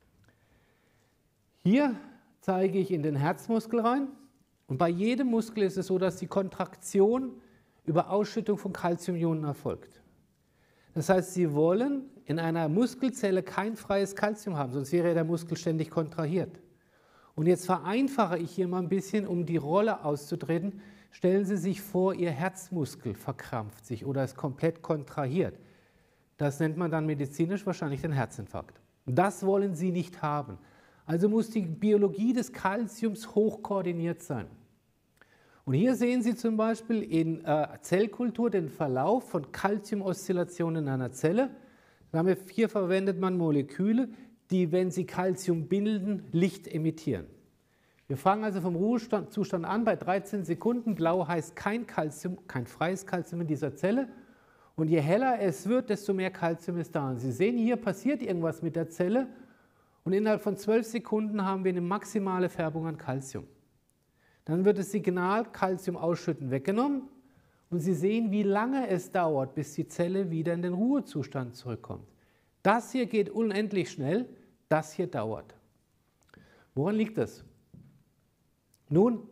Hier zeige ich in den Herzmuskel rein. Und bei jedem Muskel ist es so, dass die Kontraktion über Ausschüttung von Calciumionen erfolgt. Das heißt, Sie wollen in einer Muskelzelle kein freies Calcium haben, sonst wäre der Muskel ständig kontrahiert. Und jetzt vereinfache ich hier mal ein bisschen, um die Rolle auszutreten. Stellen Sie sich vor, Ihr Herzmuskel verkrampft sich oder ist komplett kontrahiert. Das nennt man dann medizinisch wahrscheinlich den Herzinfarkt. Das wollen Sie nicht haben. Also muss die Biologie des Calciums hoch koordiniert sein. Und hier sehen Sie zum Beispiel in Zellkultur den Verlauf von Calciumoszillationen in einer Zelle. Hier verwendet man Moleküle, die, wenn sie Calcium bilden, Licht emittieren. Wir fangen also vom Ruhezustand an, bei 13 Sekunden. Blau heißt kein Calcium, kein freies Calcium in dieser Zelle. Und je heller es wird, desto mehr Calcium ist da. Und Sie sehen, hier passiert irgendwas mit der Zelle. Und innerhalb von 12 Sekunden haben wir eine maximale Färbung an Calcium. Dann wird das Signal Calcium ausschütten weggenommen. Und Sie sehen, wie lange es dauert, bis die Zelle wieder in den Ruhezustand zurückkommt. Das hier geht unendlich schnell, das hier dauert. Woran liegt das? Nun,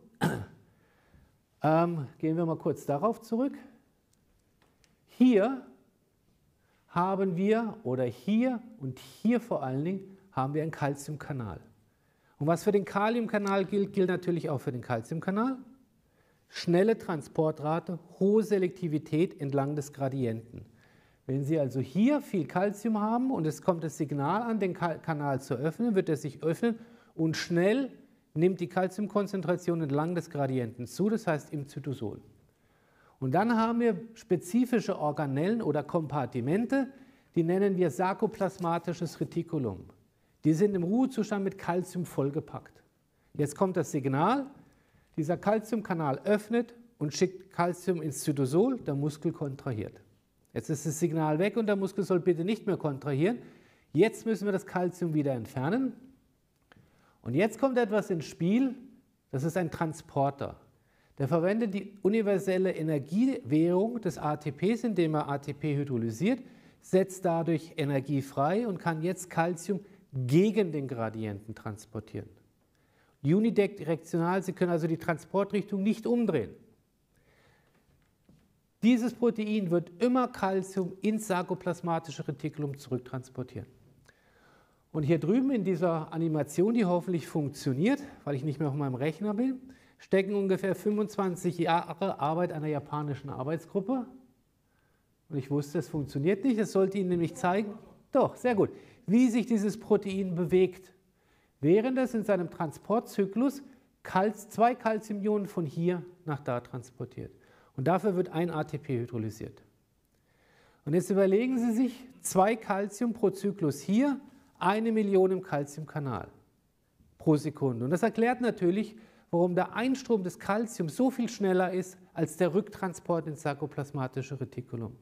gehen wir mal kurz darauf zurück. Hier haben wir, oder hier und hier vor allen Dingen, haben wir einen Calciumkanal. Und was für den Kaliumkanal gilt, gilt natürlich auch für den Calciumkanal. Schnelle Transportrate, hohe Selektivität entlang des Gradienten. Wenn Sie also hier viel Calcium haben und es kommt das Signal an, den Kanal zu öffnen, wird er sich öffnen und schnell nimmt die Calciumkonzentration entlang des Gradienten zu, das heißt im Zytosol. Und dann haben wir spezifische Organellen oder Kompartimente, die nennen wir sarkoplasmatisches Retikulum. Die sind im Ruhezustand mit Calcium vollgepackt. Jetzt kommt das Signal, dieser Calciumkanal öffnet und schickt Calcium ins Zytosol, der Muskel kontrahiert. Jetzt ist das Signal weg und der Muskel soll bitte nicht mehr kontrahieren. Jetzt müssen wir das Calcium wieder entfernen. Und jetzt kommt etwas ins Spiel, das ist ein Transporter. Der verwendet die universelle Energiewährung des ATPs, indem er ATP hydrolysiert, setzt dadurch Energie frei und kann jetzt Calcium gegen den Gradienten transportieren. Unidirektional, Sie können also die Transportrichtung nicht umdrehen. Dieses Protein wird immer Calcium ins sarkoplasmatische Retikulum zurücktransportieren. Und hier drüben in dieser Animation, die hoffentlich funktioniert, weil ich nicht mehr auf meinem Rechner bin, stecken ungefähr 25 Jahre Arbeit einer japanischen Arbeitsgruppe. Und ich wusste, es funktioniert nicht. Es sollte Ihnen nämlich zeigen, doch, sehr gut, wie sich dieses Protein bewegt, während es in seinem Transportzyklus 2 Calciumionen von hier nach da transportiert. Und dafür wird ein ATP hydrolysiert. Und jetzt überlegen Sie sich, 2 Calcium pro Zyklus hier, 1 Million im Calciumkanal pro Sekunde. Und das erklärt natürlich, warum der Einstrom des Calciums so viel schneller ist als der Rücktransport ins sarkoplasmatische Retikulum.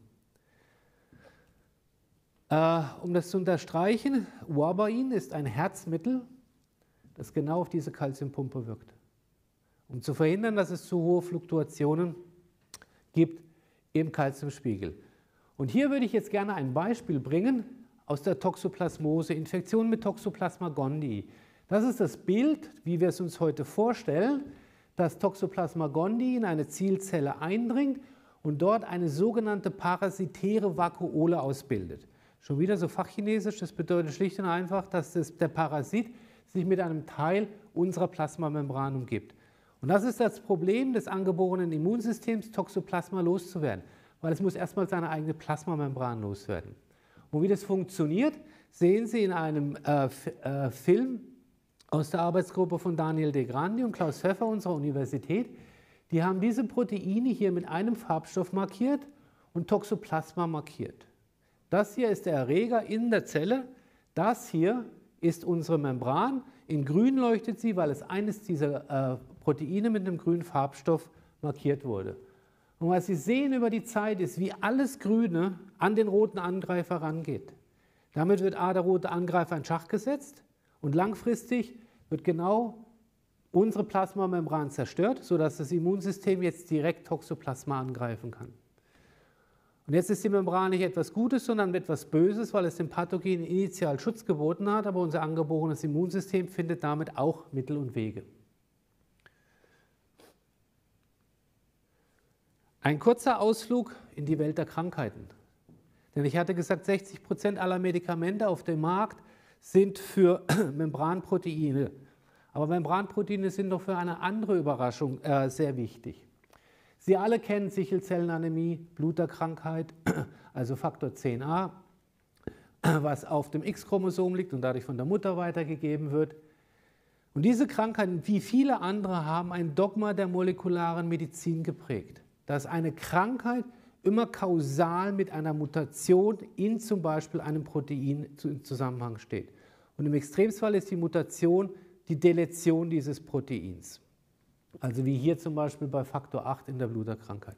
Um das zu unterstreichen, Warbarin ist ein Herzmittel, das genau auf diese Calciumpumpe wirkt, um zu verhindern, dass es zu hohe Fluktuationen gibt im Calciumspiegel. Und hier würde ich jetzt gerne ein Beispiel bringen aus der Toxoplasmose, Infektion mit Toxoplasma gondii. Das ist das Bild, wie wir es uns heute vorstellen, dass Toxoplasma gondii in eine Zielzelle eindringt und dort eine sogenannte parasitäre Vakuole ausbildet. Schon wieder so fachchinesisch, das bedeutet schlicht und einfach, dass der Parasit sich mit einem Teil unserer Plasmamembran umgibt. Und das ist das Problem des angeborenen Immunsystems, Toxoplasma loszuwerden, weil es muss erstmal seine eigene Plasmamembran loswerden. Und wie das funktioniert, sehen Sie in einem Film aus der Arbeitsgruppe von Daniel De Grandi und Klaus Pfeffer unserer Universität. Die haben diese Proteine hier mit einem Farbstoff markiert und Toxoplasma markiert. Das hier ist der Erreger in der Zelle, das hier ist unsere Membran. In grün leuchtet sie, weil es eines dieser Proteine mit einem grünen Farbstoff markiert wurde. Und was Sie sehen über die Zeit ist, wie alles Grüne an den roten Angreifer rangeht. Damit wird der rote Angreifer in Schach gesetzt und langfristig wird genau unsere Plasmamembran zerstört, sodass das Immunsystem jetzt direkt Toxoplasma angreifen kann. Und jetzt ist die Membran nicht etwas Gutes, sondern etwas Böses, weil es dem Pathogen initial Schutz geboten hat, aber unser angeborenes Immunsystem findet damit auch Mittel und Wege. Ein kurzer Ausflug in die Welt der Krankheiten. Denn ich hatte gesagt, 60% aller Medikamente auf dem Markt sind für Membranproteine. Aber Membranproteine sind doch für eine andere Überraschung sehr wichtig. Sie alle kennen Sichelzellenanämie, Bluterkrankheit, also Faktor 10a, was auf dem X-Chromosom liegt und dadurch von der Mutter weitergegeben wird. Und diese Krankheiten, wie viele andere, haben ein Dogma der molekularen Medizin geprägt, dass eine Krankheit immer kausal mit einer Mutation in zum Beispiel einem Protein im Zusammenhang steht. Und im Extremfall ist die Mutation die Deletion dieses Proteins. Also wie hier zum Beispiel bei Faktor 8 in der Bluterkrankheit.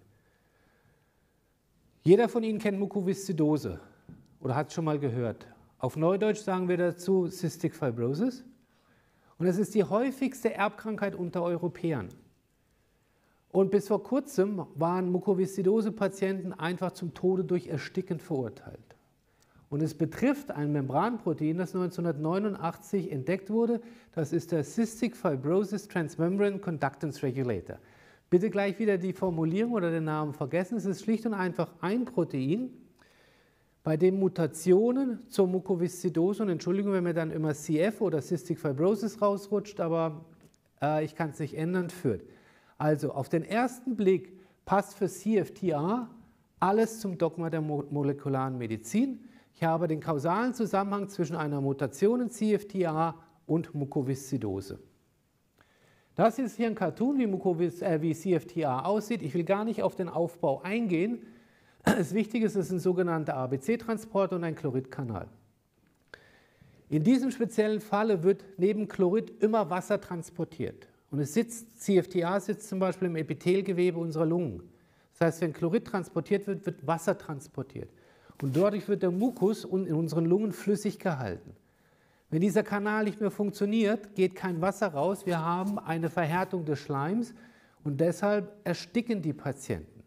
Jeder von Ihnen kennt Mukoviszidose oder hat es schon mal gehört. Auf Neudeutsch sagen wir dazu Cystic Fibrosis. Und es ist die häufigste Erbkrankheit unter Europäern. Und bis vor kurzem waren Mukoviszidose-Patienten einfach zum Tode durch Ersticken verurteilt. Und es betrifft ein Membranprotein, das 1989 entdeckt wurde. Das ist der Cystic Fibrosis Transmembrane Conductance Regulator. Bitte gleich wieder die Formulierung oder den Namen vergessen. Es ist schlicht und einfach ein Protein, bei dem Mutationen zur Mukoviszidose, und Entschuldigung, wenn mir dann immer CF oder Cystic Fibrosis rausrutscht, aber ich kann es nicht ändern, führt. Also auf den ersten Blick passt für CFTR alles zum Dogma der molekularen Medizin. Ich habe den kausalen Zusammenhang zwischen einer Mutation in CFTR und Mukoviszidose. Das ist hier ein Cartoon, wie CFTR aussieht. Ich will gar nicht auf den Aufbau eingehen. Das Wichtige ist, es ist ein sogenannter ABC-Transporter und ein Chloridkanal. In diesem speziellen Falle wird neben Chlorid immer Wasser transportiert. Und CFTR sitzt zum Beispiel im Epithelgewebe unserer Lungen. Das heißt, wenn Chlorid transportiert wird, wird Wasser transportiert. Und dadurch wird der Mukus in unseren Lungen flüssig gehalten. Wenn dieser Kanal nicht mehr funktioniert, geht kein Wasser raus. Wir haben eine Verhärtung des Schleims und deshalb ersticken die Patienten.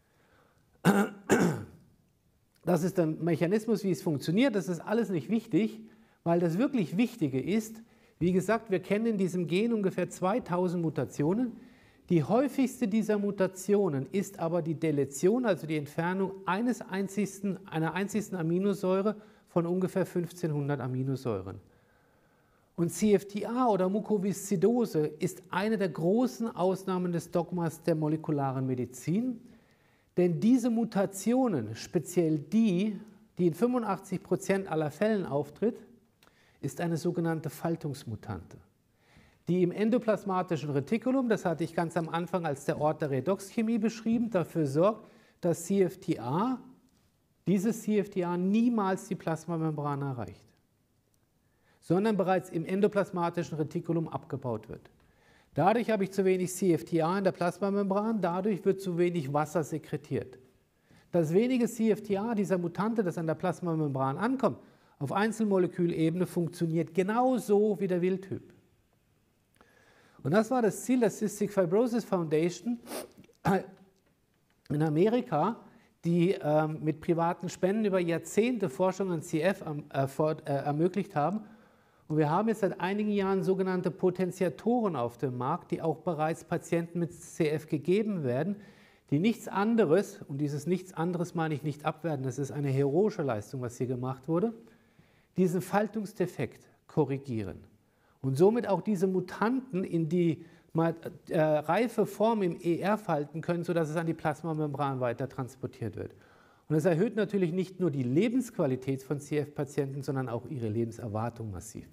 Das ist der Mechanismus, wie es funktioniert. Das ist alles nicht wichtig, weil das wirklich Wichtige ist, wie gesagt, wir kennen in diesem Gen ungefähr 2000 Mutationen. Die häufigste dieser Mutationen ist aber die Deletion, also die Entfernung einer einzigsten Aminosäure von ungefähr 1500 Aminosäuren. Und CFTR oder Mukoviszidose ist eine der großen Ausnahmen des Dogmas der molekularen Medizin, denn diese Mutationen, speziell die in 85% aller Fällen auftritt, ist eine sogenannte Faltungsmutante, die im endoplasmatischen Retikulum, das hatte ich ganz am Anfang als der Ort der Redoxchemie beschrieben, dafür sorgt, dass dieses CFTR niemals die Plasmamembran erreicht, sondern bereits im endoplasmatischen Retikulum abgebaut wird. Dadurch habe ich zu wenig CFTR in der Plasmamembran, dadurch wird zu wenig Wasser sekretiert. Das wenige CFTR dieser Mutante, das an der Plasmamembran ankommt, auf Einzelmolekülebene funktioniert genauso wie der Wildtyp. Und das war das Ziel der Cystic Fibrosis Foundation in Amerika, die mit privaten Spenden über Jahrzehnte Forschung an CF ermöglicht haben. Und wir haben jetzt seit einigen Jahren sogenannte Potentiatoren auf dem Markt, die auch bereits Patienten mit CF gegeben werden, die nichts anderes, und dieses nichts anderes meine ich nicht abwerten, das ist eine heroische Leistung, was hier gemacht wurde, diesen Faltungsdefekt korrigieren und somit auch diese Mutanten in die reife Form im ER falten können, sodass es an die Plasmamembran weiter transportiert wird. Und das erhöht natürlich nicht nur die Lebensqualität von CF-Patienten, sondern auch ihre Lebenserwartung massiv.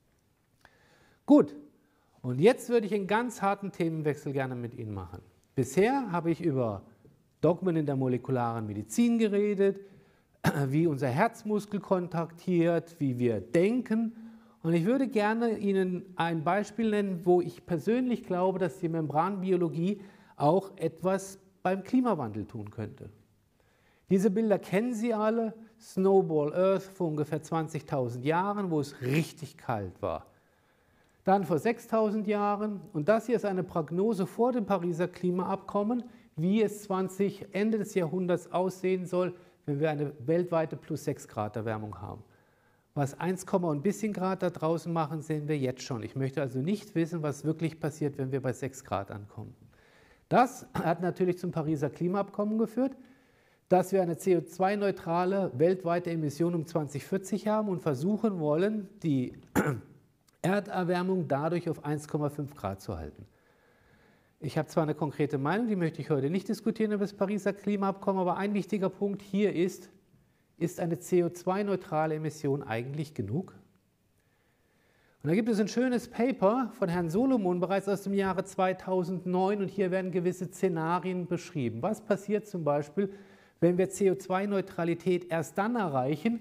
Gut, und jetzt würde ich einen ganz harten Themenwechsel gerne mit Ihnen machen. Bisher habe ich über Dogmen in der molekularen Medizin geredet, wie unser Herzmuskel kontaktiert, wie wir denken. Und ich würde gerne Ihnen ein Beispiel nennen, wo ich persönlich glaube, dass die Membranbiologie auch etwas beim Klimawandel tun könnte. Diese Bilder kennen Sie alle, Snowball Earth vor ungefähr 20.000 Jahren, wo es richtig kalt war. Dann vor 6.000 Jahren, und das hier ist eine Prognose vor dem Pariser Klimaabkommen, wie es Ende des Jahrhunderts aussehen soll, wenn wir eine weltweite plus 6 Grad Erwärmung haben. Was 1, ein bisschen Grad da draußen machen, sehen wir jetzt schon. Ich möchte also nicht wissen, was wirklich passiert, wenn wir bei 6 Grad ankommen. Das hat natürlich zum Pariser Klimaabkommen geführt, dass wir eine CO2-neutrale weltweite Emission um 2040 haben und versuchen wollen, die Erderwärmung dadurch auf 1,5 Grad zu halten. Ich habe zwar eine konkrete Meinung, die möchte ich heute nicht diskutieren über das Pariser Klimaabkommen, aber ein wichtiger Punkt hier ist eine CO2-neutrale Emission eigentlich genug? Und da gibt es ein schönes Paper von Herrn Solomon bereits aus dem Jahre 2009 und hier werden gewisse Szenarien beschrieben. Was passiert zum Beispiel, wenn wir CO2-Neutralität erst dann erreichen,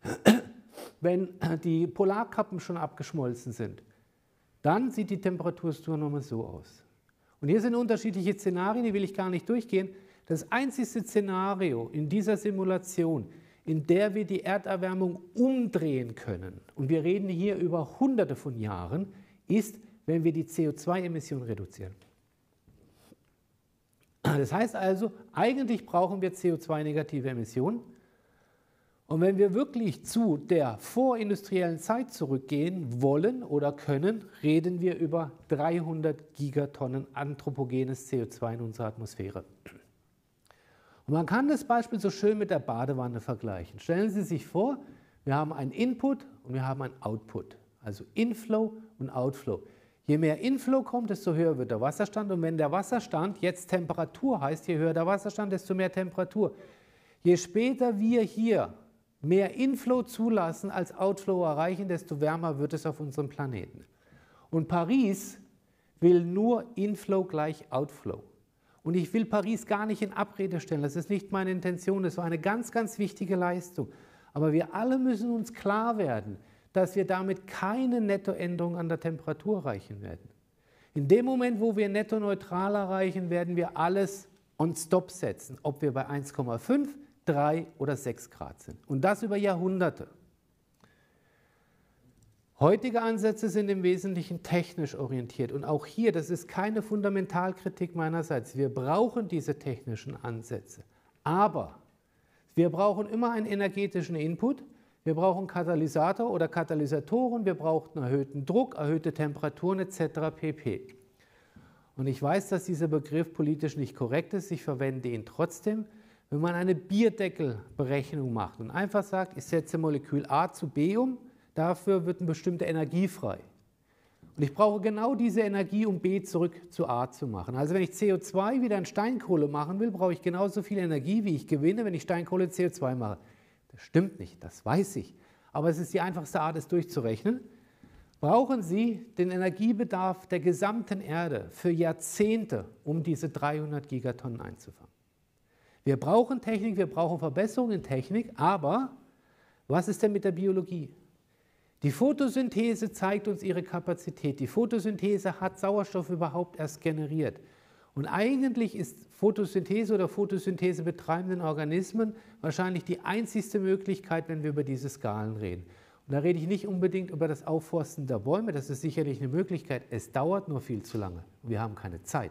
wenn die Polarkappen schon abgeschmolzen sind? Dann sieht die Temperaturstruktur so aus. Und hier sind unterschiedliche Szenarien, die will ich gar nicht durchgehen. Das einzige Szenario in dieser Simulation, in der wir die Erderwärmung umdrehen können, und wir reden hier über Hunderte von Jahren, ist, wenn wir die CO2-Emission reduzieren. Das heißt also, eigentlich brauchen wir CO2-negative Emissionen. Und wenn wir wirklich zu der vorindustriellen Zeit zurückgehen wollen oder können, reden wir über 300 Gigatonnen anthropogenes CO2 in unserer Atmosphäre. Und man kann das Beispiel so schön mit der Badewanne vergleichen. Stellen Sie sich vor, wir haben einen Input und wir haben einen Output, also Inflow und Outflow. Je mehr Inflow kommt, desto höher wird der Wasserstand. Und wenn der Wasserstand jetzt Temperatur heißt, je höher der Wasserstand, desto mehr Temperatur. Je später wir hier mehr Inflow zulassen als Outflow erreichen, desto wärmer wird es auf unserem Planeten. Und Paris will nur Inflow gleich Outflow. Und ich will Paris gar nicht in Abrede stellen, das ist nicht meine Intention, das war eine ganz, ganz wichtige Leistung. Aber wir alle müssen uns klar werden, dass wir damit keine Nettoänderung an der Temperatur erreichen werden. In dem Moment, wo wir netto neutral erreichen, werden wir alles on Stop setzen, ob wir bei 1,5, 3 oder 6 Grad sind. Und das über Jahrhunderte. Heutige Ansätze sind im Wesentlichen technisch orientiert und auch hier, das ist keine Fundamentalkritik meinerseits, wir brauchen diese technischen Ansätze, aber wir brauchen immer einen energetischen Input, wir brauchen Katalysator oder Katalysatoren, wir brauchen erhöhten Druck, erhöhte Temperaturen etc. pp. Und ich weiß, dass dieser Begriff politisch nicht korrekt ist, ich verwende ihn trotzdem. Wenn man eine Bierdeckelberechnung macht und einfach sagt, ich setze Molekül A zu B um, dafür wird eine bestimmte Energie frei. Und ich brauche genau diese Energie, um B zurück zu A zu machen. Also wenn ich CO2 wieder in Steinkohle machen will, brauche ich genauso viel Energie, wie ich gewinne, wenn ich Steinkohle in CO2 mache. Das stimmt nicht, das weiß ich. Aber es ist die einfachste Art, es durchzurechnen. Brauchen Sie den Energiebedarf der gesamten Erde für Jahrzehnte, um diese 300 Gigatonnen einzufangen. Wir brauchen Technik, wir brauchen Verbesserungen in Technik, aber was ist denn mit der Biologie? Die Photosynthese zeigt uns ihre Kapazität. Die Photosynthese hat Sauerstoff überhaupt erst generiert. Und eigentlich ist Photosynthese oder Photosynthese betreibenden Organismen wahrscheinlich die einzigste Möglichkeit, wenn wir über diese Skalen reden. Und da rede ich nicht unbedingt über das Aufforsten der Bäume, das ist sicherlich eine Möglichkeit. Es dauert nur viel zu lange und wir haben keine Zeit.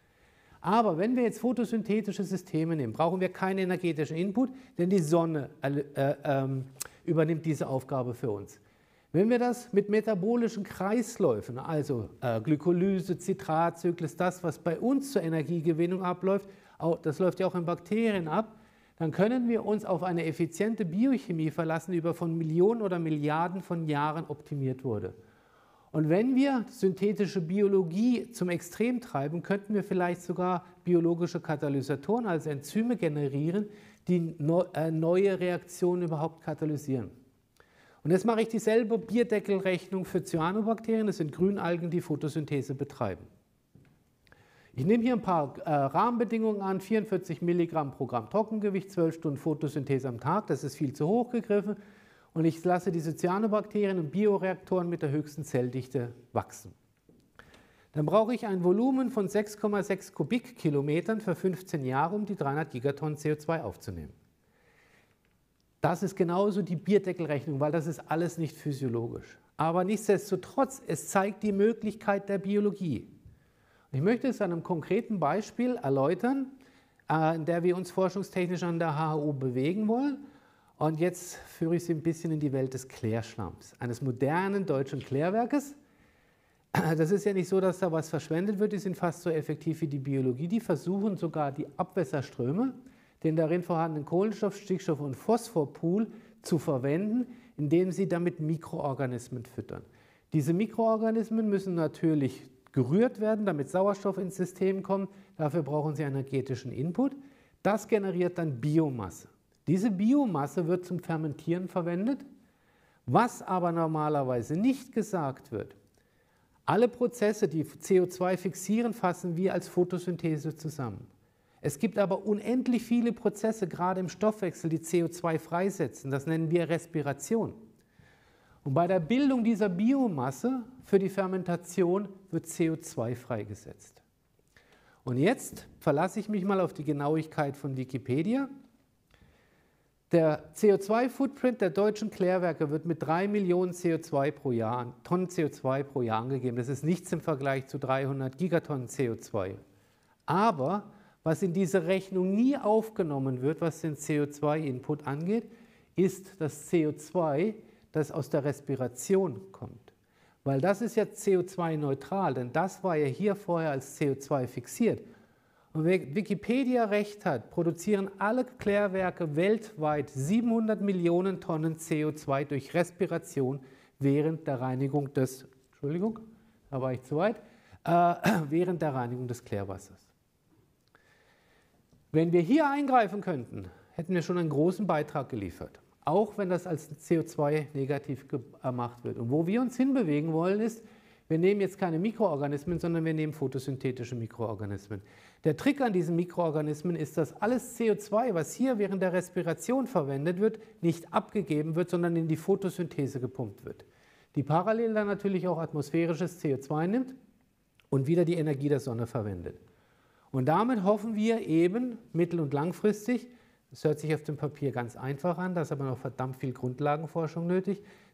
Aber wenn wir jetzt photosynthetische Systeme nehmen, brauchen wir keinen energetischen Input, denn die Sonne übernimmt diese Aufgabe für uns. Wenn wir das mit metabolischen Kreisläufen, also Glykolyse, Zitratzyklus, das, was bei uns zur Energiegewinnung abläuft, das läuft ja auch in Bakterien ab, dann können wir uns auf eine effiziente Biochemie verlassen, die über von Millionen oder Milliarden von Jahren optimiert wurde. Und wenn wir synthetische Biologie zum Extrem treiben, könnten wir vielleicht sogar biologische Katalysatoren, also Enzyme generieren, die neue Reaktionen überhaupt katalysieren. Und jetzt mache ich dieselbe Bierdeckelrechnung für Cyanobakterien, das sind Grünalgen, die Photosynthese betreiben. Ich nehme hier ein paar Rahmenbedingungen an, 44 Milligramm pro Gramm Trockengewicht, 12 Stunden Photosynthese am Tag, das ist viel zu hoch gegriffen. Und ich lasse diese Cyanobakterien in Bioreaktoren mit der höchsten Zelldichte wachsen. Dann brauche ich ein Volumen von 6,6 Kubikkilometern für 15 Jahre, um die 300 Gigatonnen CO2 aufzunehmen. Das ist genauso die Bierdeckelrechnung, weil das ist alles nicht physiologisch. Aber nichtsdestotrotz, es zeigt die Möglichkeit der Biologie. Ich möchte es an einem konkreten Beispiel erläutern, in der wir uns forschungstechnisch an der HHU bewegen wollen. Und jetzt führe ich Sie ein bisschen in die Welt des Klärschlamms, eines modernen deutschen Klärwerkes. Das ist ja nicht so, dass da was verschwendet wird, die sind fast so effektiv wie die Biologie. Die versuchen sogar die Abwässerströme, den darin vorhandenen Kohlenstoff-, Stickstoff- und Phosphorpool zu verwenden, indem sie damit Mikroorganismen füttern. Diese Mikroorganismen müssen natürlich gerührt werden, damit Sauerstoff ins System kommt. Dafür brauchen sie energetischen Input. Das generiert dann Biomasse. Diese Biomasse wird zum Fermentieren verwendet. Was aber normalerweise nicht gesagt wird, alle Prozesse, die CO2 fixieren, fassen wir als Photosynthese zusammen. Es gibt aber unendlich viele Prozesse, gerade im Stoffwechsel, die CO2 freisetzen. Das nennen wir Respiration. Und bei der Bildung dieser Biomasse für die Fermentation wird CO2 freigesetzt. Und jetzt verlasse ich mich mal auf die Genauigkeit von Wikipedia. Der CO2-Footprint der deutschen Klärwerke wird mit 3 Millionen Tonnen CO2 pro Jahr angegeben. Das ist nichts im Vergleich zu 300 Gigatonnen CO2. Aber was in diese Rechnung nie aufgenommen wird, was den CO2-Input angeht, ist das CO2, das aus der Respiration kommt. Weil das ist ja CO2-neutral, denn das war ja hier vorher als CO2 fixiert. Und wenn Wikipedia recht hat, produzieren alle Klärwerke weltweit 700 Millionen Tonnen CO2 durch Respiration während der Reinigung des, Entschuldigung, da war ich zu weit, während der Reinigung des Klärwassers. Wenn wir hier eingreifen könnten, hätten wir schon einen großen Beitrag geliefert, auch wenn das als CO2 negativ gemacht wird. Und wo wir uns hinbewegen wollen ist, wir nehmen jetzt keine Mikroorganismen, sondern wir nehmen photosynthetische Mikroorganismen. Der Trick an diesen Mikroorganismen ist, dass alles CO2, was hier während der Respiration verwendet wird, nicht abgegeben wird, sondern in die Photosynthese gepumpt wird. Die parallel dann natürlich auch atmosphärisches CO2 nimmt und wieder die Energie der Sonne verwendet. Und damit hoffen wir eben mittel- und langfristig, das hört sich auf dem Papier ganz einfach an, da ist aber noch verdammt viel Grundlagenforschung nötig,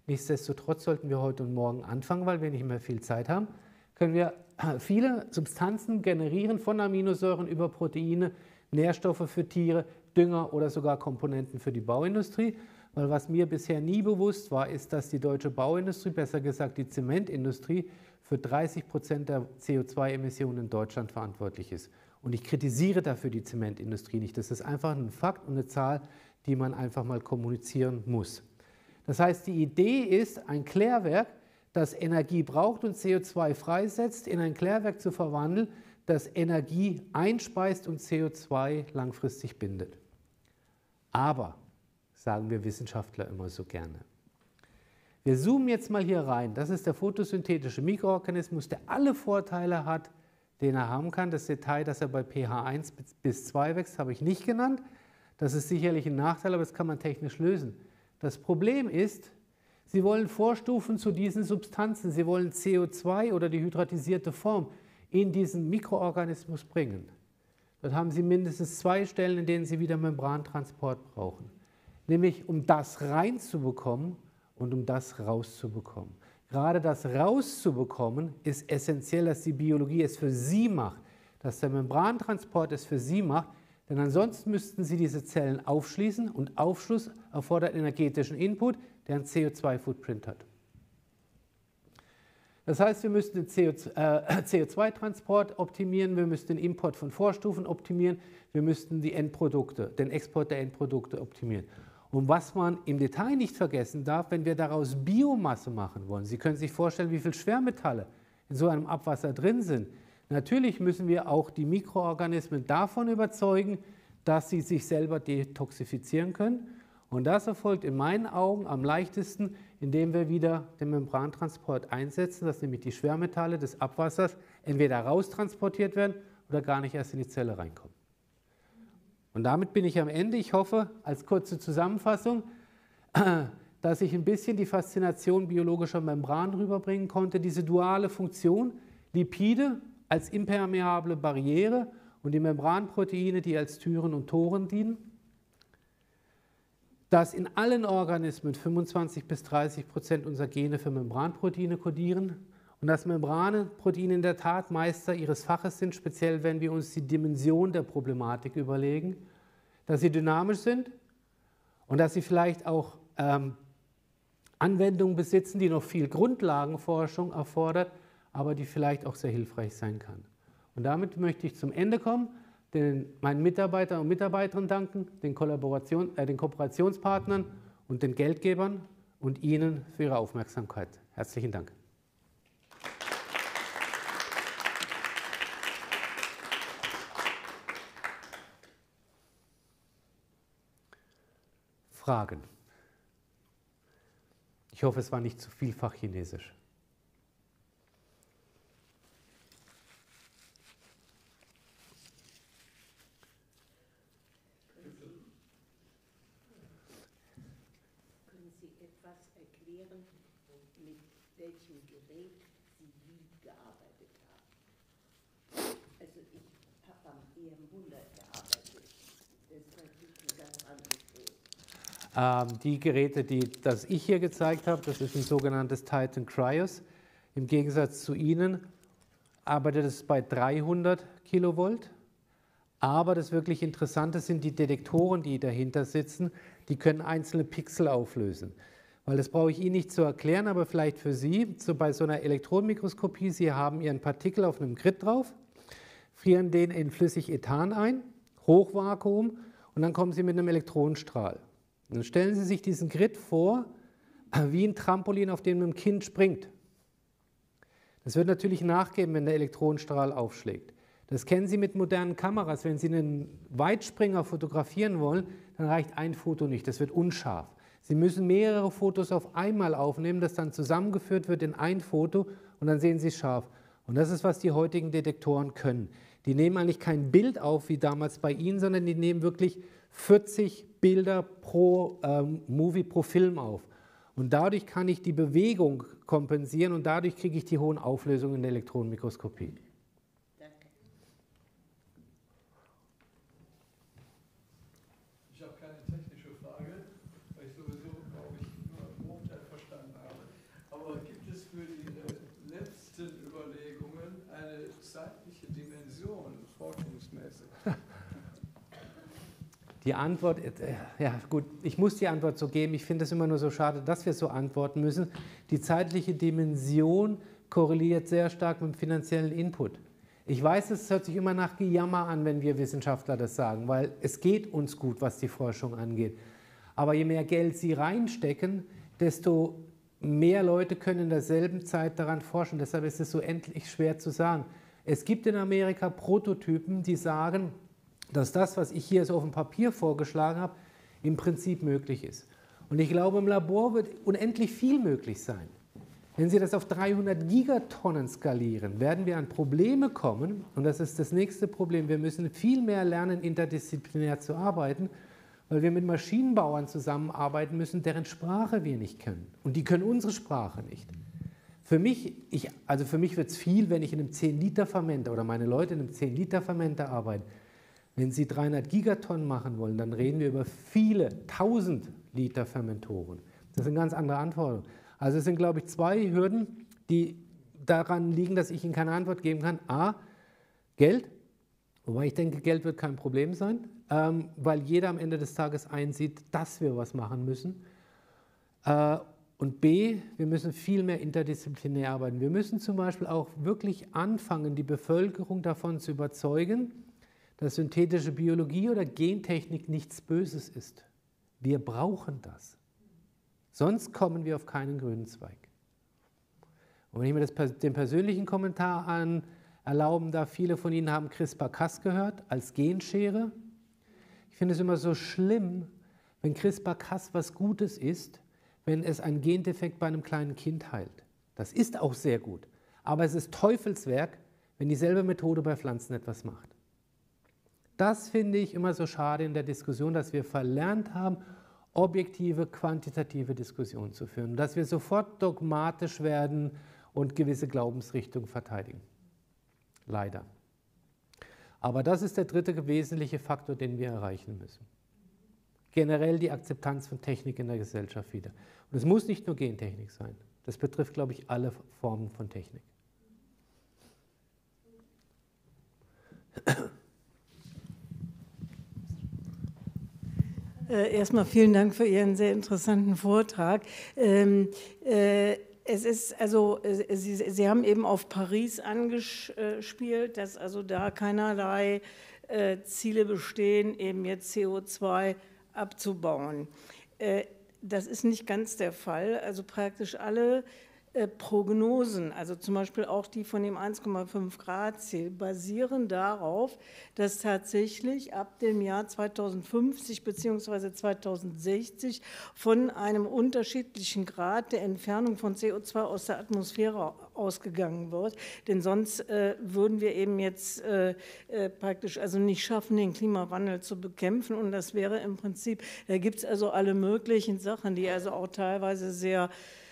Nichtsdestotrotz sollten wir heute und morgen anfangen, weil wir nicht mehr viel Zeit haben. Können wir viele Substanzen generieren, von Aminosäuren über Proteine, Nährstoffe für Tiere, Dünger oder sogar Komponenten für die Bauindustrie. Weil was mir bisher nie bewusst war, ist, dass die deutsche Bauindustrie, besser gesagt die Zementindustrie, für 30% der CO2-Emissionen in Deutschland verantwortlich ist. Und ich kritisiere dafür die Zementindustrie nicht. Das ist einfach ein Fakt und eine Zahl, die man einfach mal kommunizieren muss. Das heißt, die Idee ist, ein Klärwerk, das Energie braucht und CO2 freisetzt, in ein Klärwerk zu verwandeln, das Energie einspeist und CO2 langfristig bindet. Aber, sagen wir Wissenschaftler immer so gerne, wir zoomen jetzt mal hier rein. Das ist der photosynthetische Mikroorganismus, der alle Vorteile hat, den er haben kann. Das Detail, dass er bei pH 1 bis 2 wächst, habe ich nicht genannt. Das ist sicherlich ein Nachteil, aber das kann man technisch lösen. Das Problem ist, Sie wollen Vorstufen zu diesen Substanzen. Sie wollen CO2 oder die hydratisierte Form in diesen Mikroorganismus bringen. Dort haben Sie mindestens 2 Stellen, in denen Sie wieder Membrantransport brauchen. Nämlich um das reinzubekommen und um das rauszubekommen. Gerade das rauszubekommen ist essentiell, dass die Biologie es für Sie macht, dass der Membrantransport es für Sie macht, denn ansonsten müssten Sie diese Zellen aufschließen und Aufschluss erfordert energetischen Input, der einen CO2-Footprint hat. Das heißt, wir müssten den CO2-Transport optimieren, wir müssten den Import von Vorstufen optimieren, wir müssten die Endprodukte, den Export der Endprodukte optimieren. Und was man im Detail nicht vergessen darf, wenn wir daraus Biomasse machen wollen, Sie können sich vorstellen, wie viele Schwermetalle in so einem Abwasser drin sind. Natürlich müssen wir auch die Mikroorganismen davon überzeugen, dass sie sich selber detoxifizieren können. Und das erfolgt in meinen Augen am leichtesten, indem wir wieder den Membrantransport einsetzen, dass nämlich die Schwermetalle des Abwassers entweder raustransportiert werden oder gar nicht erst in die Zelle reinkommen. Und damit bin ich am Ende. Ich hoffe, als kurze Zusammenfassung, dass ich ein bisschen die Faszination biologischer Membran rüberbringen konnte. Diese duale Funktion, Lipide als impermeable Barriere und die Membranproteine, die als Türen und Toren dienen. Dass in allen Organismen 25 bis 30% unserer Gene für Membranproteine kodieren und dass Membranproteine in der Tat Meister ihres Faches sind, speziell wenn wir uns die Dimension der Problematik überlegen, dass sie dynamisch sind und dass sie vielleicht auch Anwendungen besitzen, die noch viel Grundlagenforschung erfordert, aber die vielleicht auch sehr hilfreich sein kann. Und damit möchte ich zum Ende kommen. Meinen Mitarbeitern und Mitarbeiterinnen danken, den Kooperationspartnern und den Geldgebern und Ihnen für Ihre Aufmerksamkeit. Herzlichen Dank. Fragen? Ich hoffe, es war nicht zu viel Fachchinesisch. Mit welchem Gerät Sie wie gearbeitet haben. Also ich habe am EM100 gearbeitet. Das ist natürlich eine ganz andere Größe. Die Geräte, das ich hier gezeigt habe, das ist ein sogenanntes Titan Cryos. Im Gegensatz zu Ihnen arbeitet es bei 300 Kilovolt. Aber das wirklich Interessante sind die Detektoren, die dahinter sitzen. Die können einzelne Pixel auflösen. Weil das brauche ich Ihnen nicht zu erklären, aber vielleicht für Sie, bei so einer Elektronenmikroskopie, Sie haben Ihren Partikel auf einem Grid drauf, frieren den in Flüssigethan ein, Hochvakuum, und dann kommen Sie mit einem Elektronenstrahl. Und dann stellen Sie sich diesen Grid vor, wie ein Trampolin, auf dem ein Kind springt. Das wird natürlich nachgeben, wenn der Elektronenstrahl aufschlägt. Das kennen Sie mit modernen Kameras. Wenn Sie einen Weitspringer fotografieren wollen, dann reicht ein Foto nicht, das wird unscharf. Sie müssen mehrere Fotos auf einmal aufnehmen, das dann zusammengeführt wird in ein Foto und dann sehen Sie es scharf. Und das ist, was die heutigen Detektoren können. Die nehmen eigentlich kein Bild auf wie damals bei Ihnen, sondern die nehmen wirklich 40 Bilder pro Movie, pro Film auf. Und dadurch kann ich die Bewegung kompensieren und dadurch kriege ich die hohen Auflösungen in der Elektronenmikroskopie. Ich habe keine technische Frage, weil ich sowieso, glaube ich, nur einen Bruchteil verstanden habe. Die Antwort, ja gut, ich muss die Antwort so geben. Ich finde es immer nur so schade, dass wir so antworten müssen. Die zeitliche Dimension korreliert sehr stark mit dem finanziellen Input. Ich weiß, es hört sich immer nach Gejammer an, wenn wir Wissenschaftler das sagen, weil es geht uns gut, was die Forschung angeht. Aber je mehr Geld sie reinstecken, desto mehr Leute können in derselben Zeit daran forschen. Deshalb ist es so endlich schwer zu sagen. Es gibt in Amerika Prototypen, die sagen, dass das, was ich hier so auf dem Papier vorgeschlagen habe, im Prinzip möglich ist. Und ich glaube, im Labor wird unendlich viel möglich sein. Wenn Sie das auf 300 Gigatonnen skalieren, werden wir an Probleme kommen, und das ist das nächste Problem. Wir müssen viel mehr lernen, interdisziplinär zu arbeiten, weil wir mit Maschinenbauern zusammenarbeiten müssen, deren Sprache wir nicht können. Und die können unsere Sprache nicht. Für mich wird es viel, wenn ich in einem 10-Liter-Fermenter oder meine Leute in einem 10-Liter-Fermenter arbeiten. Wenn Sie 300 Gigatonnen machen wollen, dann reden wir über viele 1000 Liter Fermentoren. Das sind ganz andere Anforderungen. Also es sind, glaube ich, zwei Hürden, die daran liegen, dass ich Ihnen keine Antwort geben kann. A, Geld, wobei ich denke, Geld wird kein Problem sein, weil jeder am Ende des Tages einsieht, dass wir was machen müssen. Und B, wir müssen viel mehr interdisziplinär arbeiten. Wir müssen zum Beispiel auch wirklich anfangen, die Bevölkerung davon zu überzeugen, dass synthetische Biologie oder Gentechnik nichts Böses ist. Wir brauchen das. Sonst kommen wir auf keinen grünen Zweig. Und wenn ich mir den persönlichen Kommentar erlauben darf, viele von Ihnen haben CRISPR-Cas gehört als Genschere. Ich finde es immer so schlimm, wenn CRISPR-Cas was Gutes ist, wenn es einen Gendefekt bei einem kleinen Kind heilt. Das ist auch sehr gut. Aber es ist Teufelswerk, wenn dieselbe Methode bei Pflanzen etwas macht. Das finde ich immer so schade in der Diskussion, dass wir verlernt haben, objektive, quantitative Diskussionen zu führen, dass wir sofort dogmatisch werden und gewisse Glaubensrichtungen verteidigen. Leider. Aber das ist der dritte wesentliche Faktor, den wir erreichen müssen. Generell die Akzeptanz von Technik in der Gesellschaft wieder. Und es muss nicht nur Gentechnik sein. Das betrifft, glaube ich, alle Formen von Technik. Erstmal vielen Dank für Ihren sehr interessanten Vortrag. Es ist also, Sie haben eben auf Paris angespielt, dass also da keinerlei Ziele bestehen, eben jetzt CO2 abzubauen. Das ist nicht ganz der Fall. Also praktisch alle Prognosen, also zum Beispiel auch die von dem 1,5 Grad Ziel, basieren darauf, dass tatsächlich ab dem Jahr 2050 bzw. 2060 von einem unterschiedlichen Grad der Entfernung von CO2 aus der Atmosphäre ausgegangen wird. Denn sonst würden wir eben jetzt praktisch also nicht schaffen, den Klimawandel zu bekämpfen. Und das wäre im Prinzip, da gibt es also alle möglichen Sachen, die also auch teilweise sehr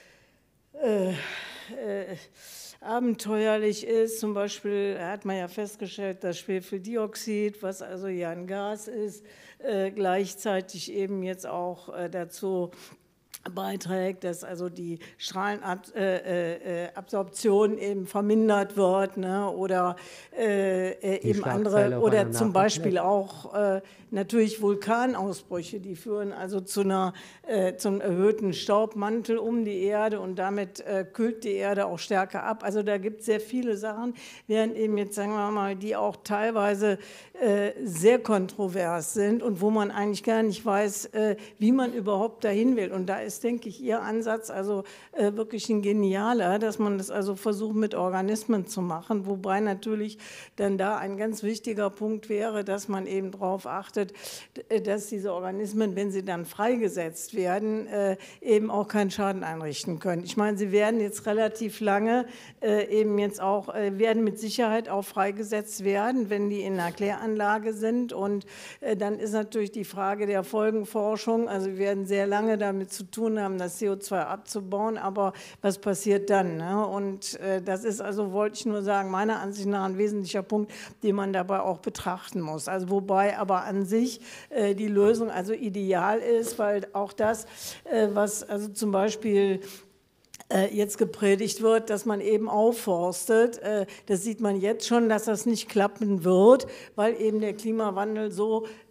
abenteuerlich ist. Zum Beispiel hat man ja festgestellt, dass Schwefeldioxid, was also ja ein Gas ist, gleichzeitig eben jetzt auch dazu beiträgt, dass also die Strahlenabsorption eben vermindert wird, ne? Oder eben andere, oder zum Beispiel auch natürlich Vulkanausbrüche, die führen also zu zum erhöhten Staubmantel um die Erde und damit kühlt die Erde auch stärker ab. Also da gibt es sehr viele Sachen, während eben jetzt, sagen wir mal, die auch teilweise sehr kontrovers sind und wo man eigentlich gar nicht weiß, wie man überhaupt dahin will. Und da ist, denke ich, Ihr Ansatz also wirklich ein genialer, dass man das also versucht mit Organismen zu machen, wobei natürlich dann da ein ganz wichtiger Punkt wäre, dass man eben darauf achtet, dass diese Organismen, wenn sie dann freigesetzt werden, eben auch keinen Schaden einrichten können. Ich meine, sie werden jetzt relativ lange eben jetzt auch, werden mit Sicherheit auch freigesetzt werden, wenn die in einer Kläranlage sind, und dann ist natürlich die Frage der Folgenforschung, also wir werden sehr lange damit zu tun haben, das CO2 abzubauen, aber was passiert dann? Ne? Und das ist also, wollte ich nur sagen, meiner Ansicht nach ein wesentlicher Punkt, den man dabei auch betrachten muss. Also wobei aber an sich die Lösung also ideal ist, weil auch das, was also zum Beispiel jetzt gepredigt wird, dass man eben aufforstet. Das sieht man jetzt schon, dass das nicht klappen wird, weil eben der Klimawandel so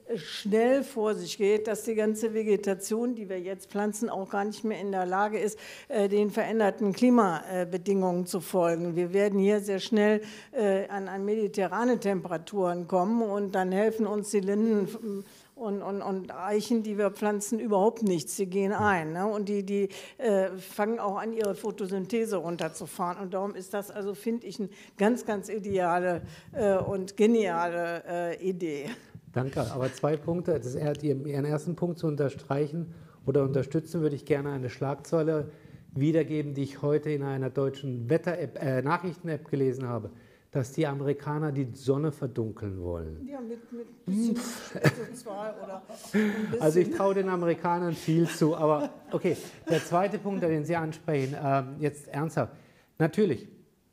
schnell vor sich geht, dass die ganze Vegetation, die wir jetzt pflanzen, auch gar nicht mehr in der Lage ist, den veränderten Klimabedingungen zu folgen. Wir werden hier sehr schnell an mediterrane Temperaturen kommen und dann helfen uns die Linden und Eichen, die wir pflanzen, überhaupt nichts. Sie gehen ein, ne? Und die fangen auch an, ihre Photosynthese runterzufahren. Und darum ist das, also finde ich, eine ganz, ganz ideale und geniale Idee. Danke, aber 2 Punkte. Ihren ersten Punkt zu unterstreichen oder unterstützen, würde ich gerne eine Schlagzeile wiedergeben, die ich heute in einer deutschen Nachrichten-App gelesen habe, dass die Amerikaner die Sonne verdunkeln wollen. Ja, mit ein bisschen CO2 oder ein bisschen. Also ich traue den Amerikanern viel zu, aber okay. Der zweite Punkt, den Sie ansprechen, jetzt ernsthaft. Natürlich,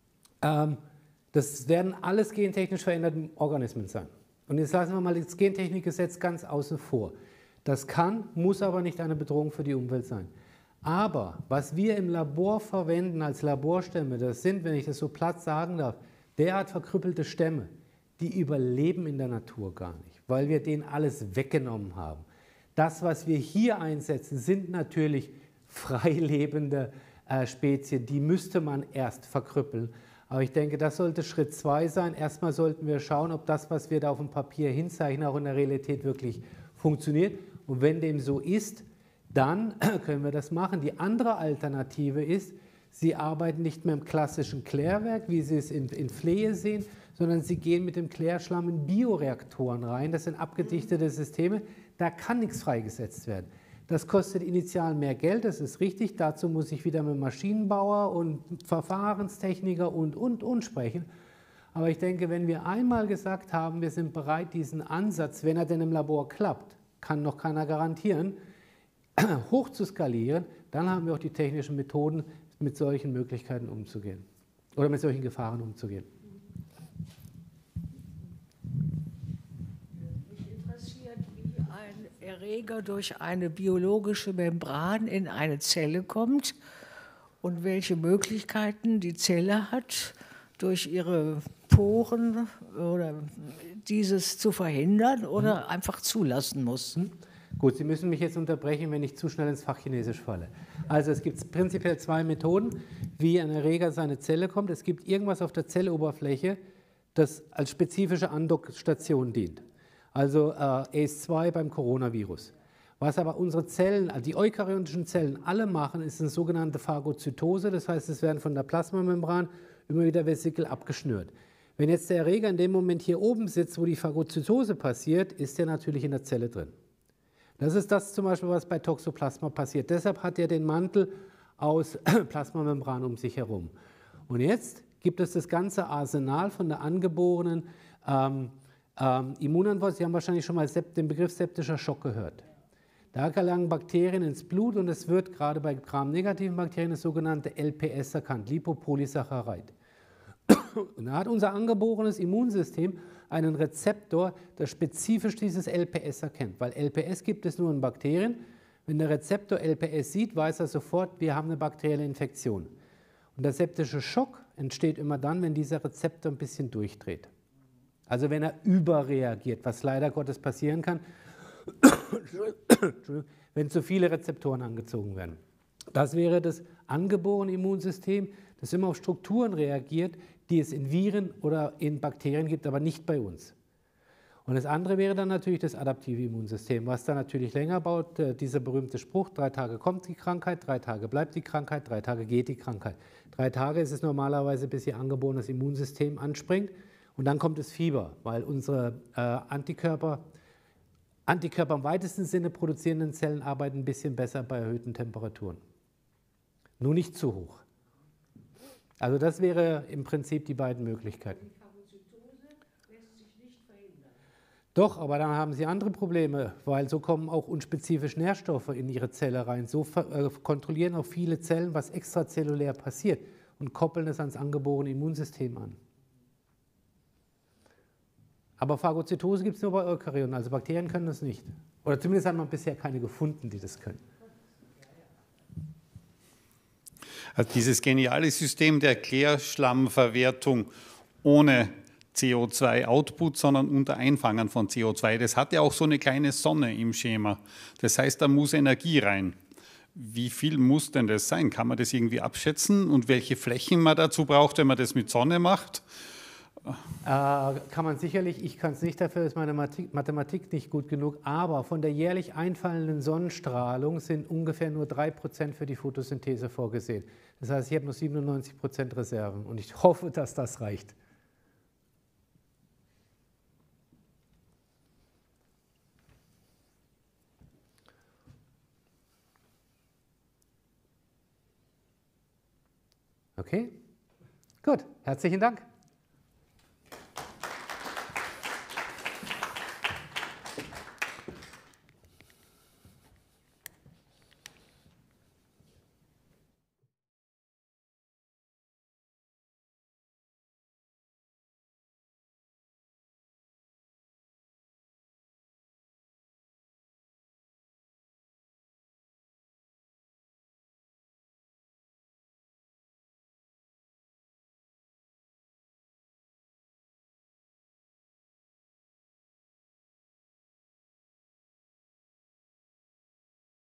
das werden alles gentechnisch veränderte Organismen sein. Und jetzt lassen wir mal das Gentechnikgesetz ganz außen vor. Das kann, muss aber nicht eine Bedrohung für die Umwelt sein. Aber was wir im Labor verwenden als Laborstämme, das sind, wenn ich das so platt sagen darf, derart verkrüppelte Stämme, die überleben in der Natur gar nicht, weil wir denen alles weggenommen haben. Das, was wir hier einsetzen, sind natürlich freilebende Spezien, die müsste man erst verkrüppeln. Aber ich denke, das sollte Schritt 2 sein. Erstmal sollten wir schauen, ob das, was wir da auf dem Papier hinzeichnen, auch in der Realität wirklich funktioniert. Und wenn dem so ist, dann können wir das machen. Die andere Alternative ist, Sie arbeiten nicht mehr im klassischen Klärwerk, wie Sie es in Flehe sehen, sondern Sie gehen mit dem Klärschlamm in Bioreaktoren rein. Das sind abgedichtete Systeme, da kann nichts freigesetzt werden. Das kostet initial mehr Geld, das ist richtig. Dazu muss ich wieder mit Maschinenbauer und Verfahrenstechniker und sprechen. Aber ich denke, wenn wir einmal gesagt haben, wir sind bereit, diesen Ansatz, wenn er denn im Labor klappt, kann noch keiner garantieren, hoch zu skalieren, dann haben wir auch die technischen Methoden, mit solchen Möglichkeiten umzugehen oder mit solchen Gefahren umzugehen. Mich interessiert, wie ein Erreger durch eine biologische Membran in eine Zelle kommt und welche Möglichkeiten die Zelle hat, durch ihre Poren oder dieses zu verhindern oder einfach zulassen muss. Gut, Sie müssen mich jetzt unterbrechen, wenn ich zu schnell ins Fachchinesisch falle. Also es gibt prinzipiell 2 Methoden, wie ein Erreger seine Zelle kommt. Es gibt irgendwas auf der Zelloberfläche, das als spezifische Andockstation dient. Also ACE2 beim Coronavirus. Was aber unsere Zellen, also die eukaryotischen Zellen alle machen, ist eine sogenannte Phagozytose. Das heißt, es werden von der Plasmamembran immer wieder Vesikel abgeschnürt. Wenn jetzt der Erreger in dem Moment hier oben sitzt, wo die Phagozytose passiert, ist er natürlich in der Zelle drin. Das ist das zum Beispiel, was bei Toxoplasma passiert. Deshalb hat er den Mantel aus Plasmamembran um sich herum. Und jetzt gibt es das ganze Arsenal von der angeborenen Immunantwort. Sie haben wahrscheinlich schon mal den Begriff septischer Schock gehört. Da gelangen Bakterien ins Blut und es wird gerade bei gramnegativen Bakterien das sogenannte LPS erkannt, Lipopolysaccharid. Und da hat unser angeborenes Immunsystem einen Rezeptor, der spezifisch dieses LPS erkennt, weil LPS gibt es nur in Bakterien. Wenn der Rezeptor LPS sieht, weiß er sofort, wir haben eine bakterielle Infektion. Und der septische Schock entsteht immer dann, wenn dieser Rezeptor ein bisschen durchdreht. Also wenn er überreagiert, was leider Gottes passieren kann, wenn zu viele Rezeptoren angezogen werden. Das wäre das angeborene Immunsystem, das immer auf Strukturen reagiert, die es in Viren oder in Bakterien gibt, aber nicht bei uns. Und das andere wäre dann natürlich das adaptive Immunsystem, was dann natürlich länger baut. Dieser berühmte Spruch, 3 Tage kommt die Krankheit, 3 Tage bleibt die Krankheit, 3 Tage geht die Krankheit. 3 Tage ist es normalerweise, bis Ihr angeborenes Immunsystem anspringt. Und dann kommt das Fieber, weil unsere Antikörper im weitesten Sinne produzierenden Zellen arbeiten ein bisschen besser bei erhöhten Temperaturen. Nur nicht zu hoch. Also das wäre im Prinzip die beiden Möglichkeiten. Die Phagozytose lässt sich nicht verhindern. Doch, aber dann haben Sie andere Probleme, weil so kommen auch unspezifische Nährstoffe in Ihre Zelle rein. So kontrollieren auch viele Zellen, was extrazellulär passiert und koppeln es ans angeborene Immunsystem an. Aber Phagozytose gibt es nur bei Eukaryoten, also Bakterien können das nicht. Oder zumindest hat man bisher keine gefunden, die das können. Also dieses geniale System der Klärschlammverwertung ohne CO2-Output, sondern unter Einfangen von CO2. Das hat ja auch so eine kleine Sonne im Schema. Das heißt, da muss Energie rein. Wie viel muss denn das sein? Kann man das irgendwie abschätzen? Und welche Flächen man dazu braucht, wenn man das mit Sonne macht? Kann man sicherlich, ich kann es nicht, dafür ist meine Mathematik nicht gut genug, aber von der jährlich einfallenden Sonnenstrahlung sind ungefähr nur 3% für die Photosynthese vorgesehen. Das heißt, ich habe nur 97% Reserven und ich hoffe, dass das reicht. Okay, gut, herzlichen Dank.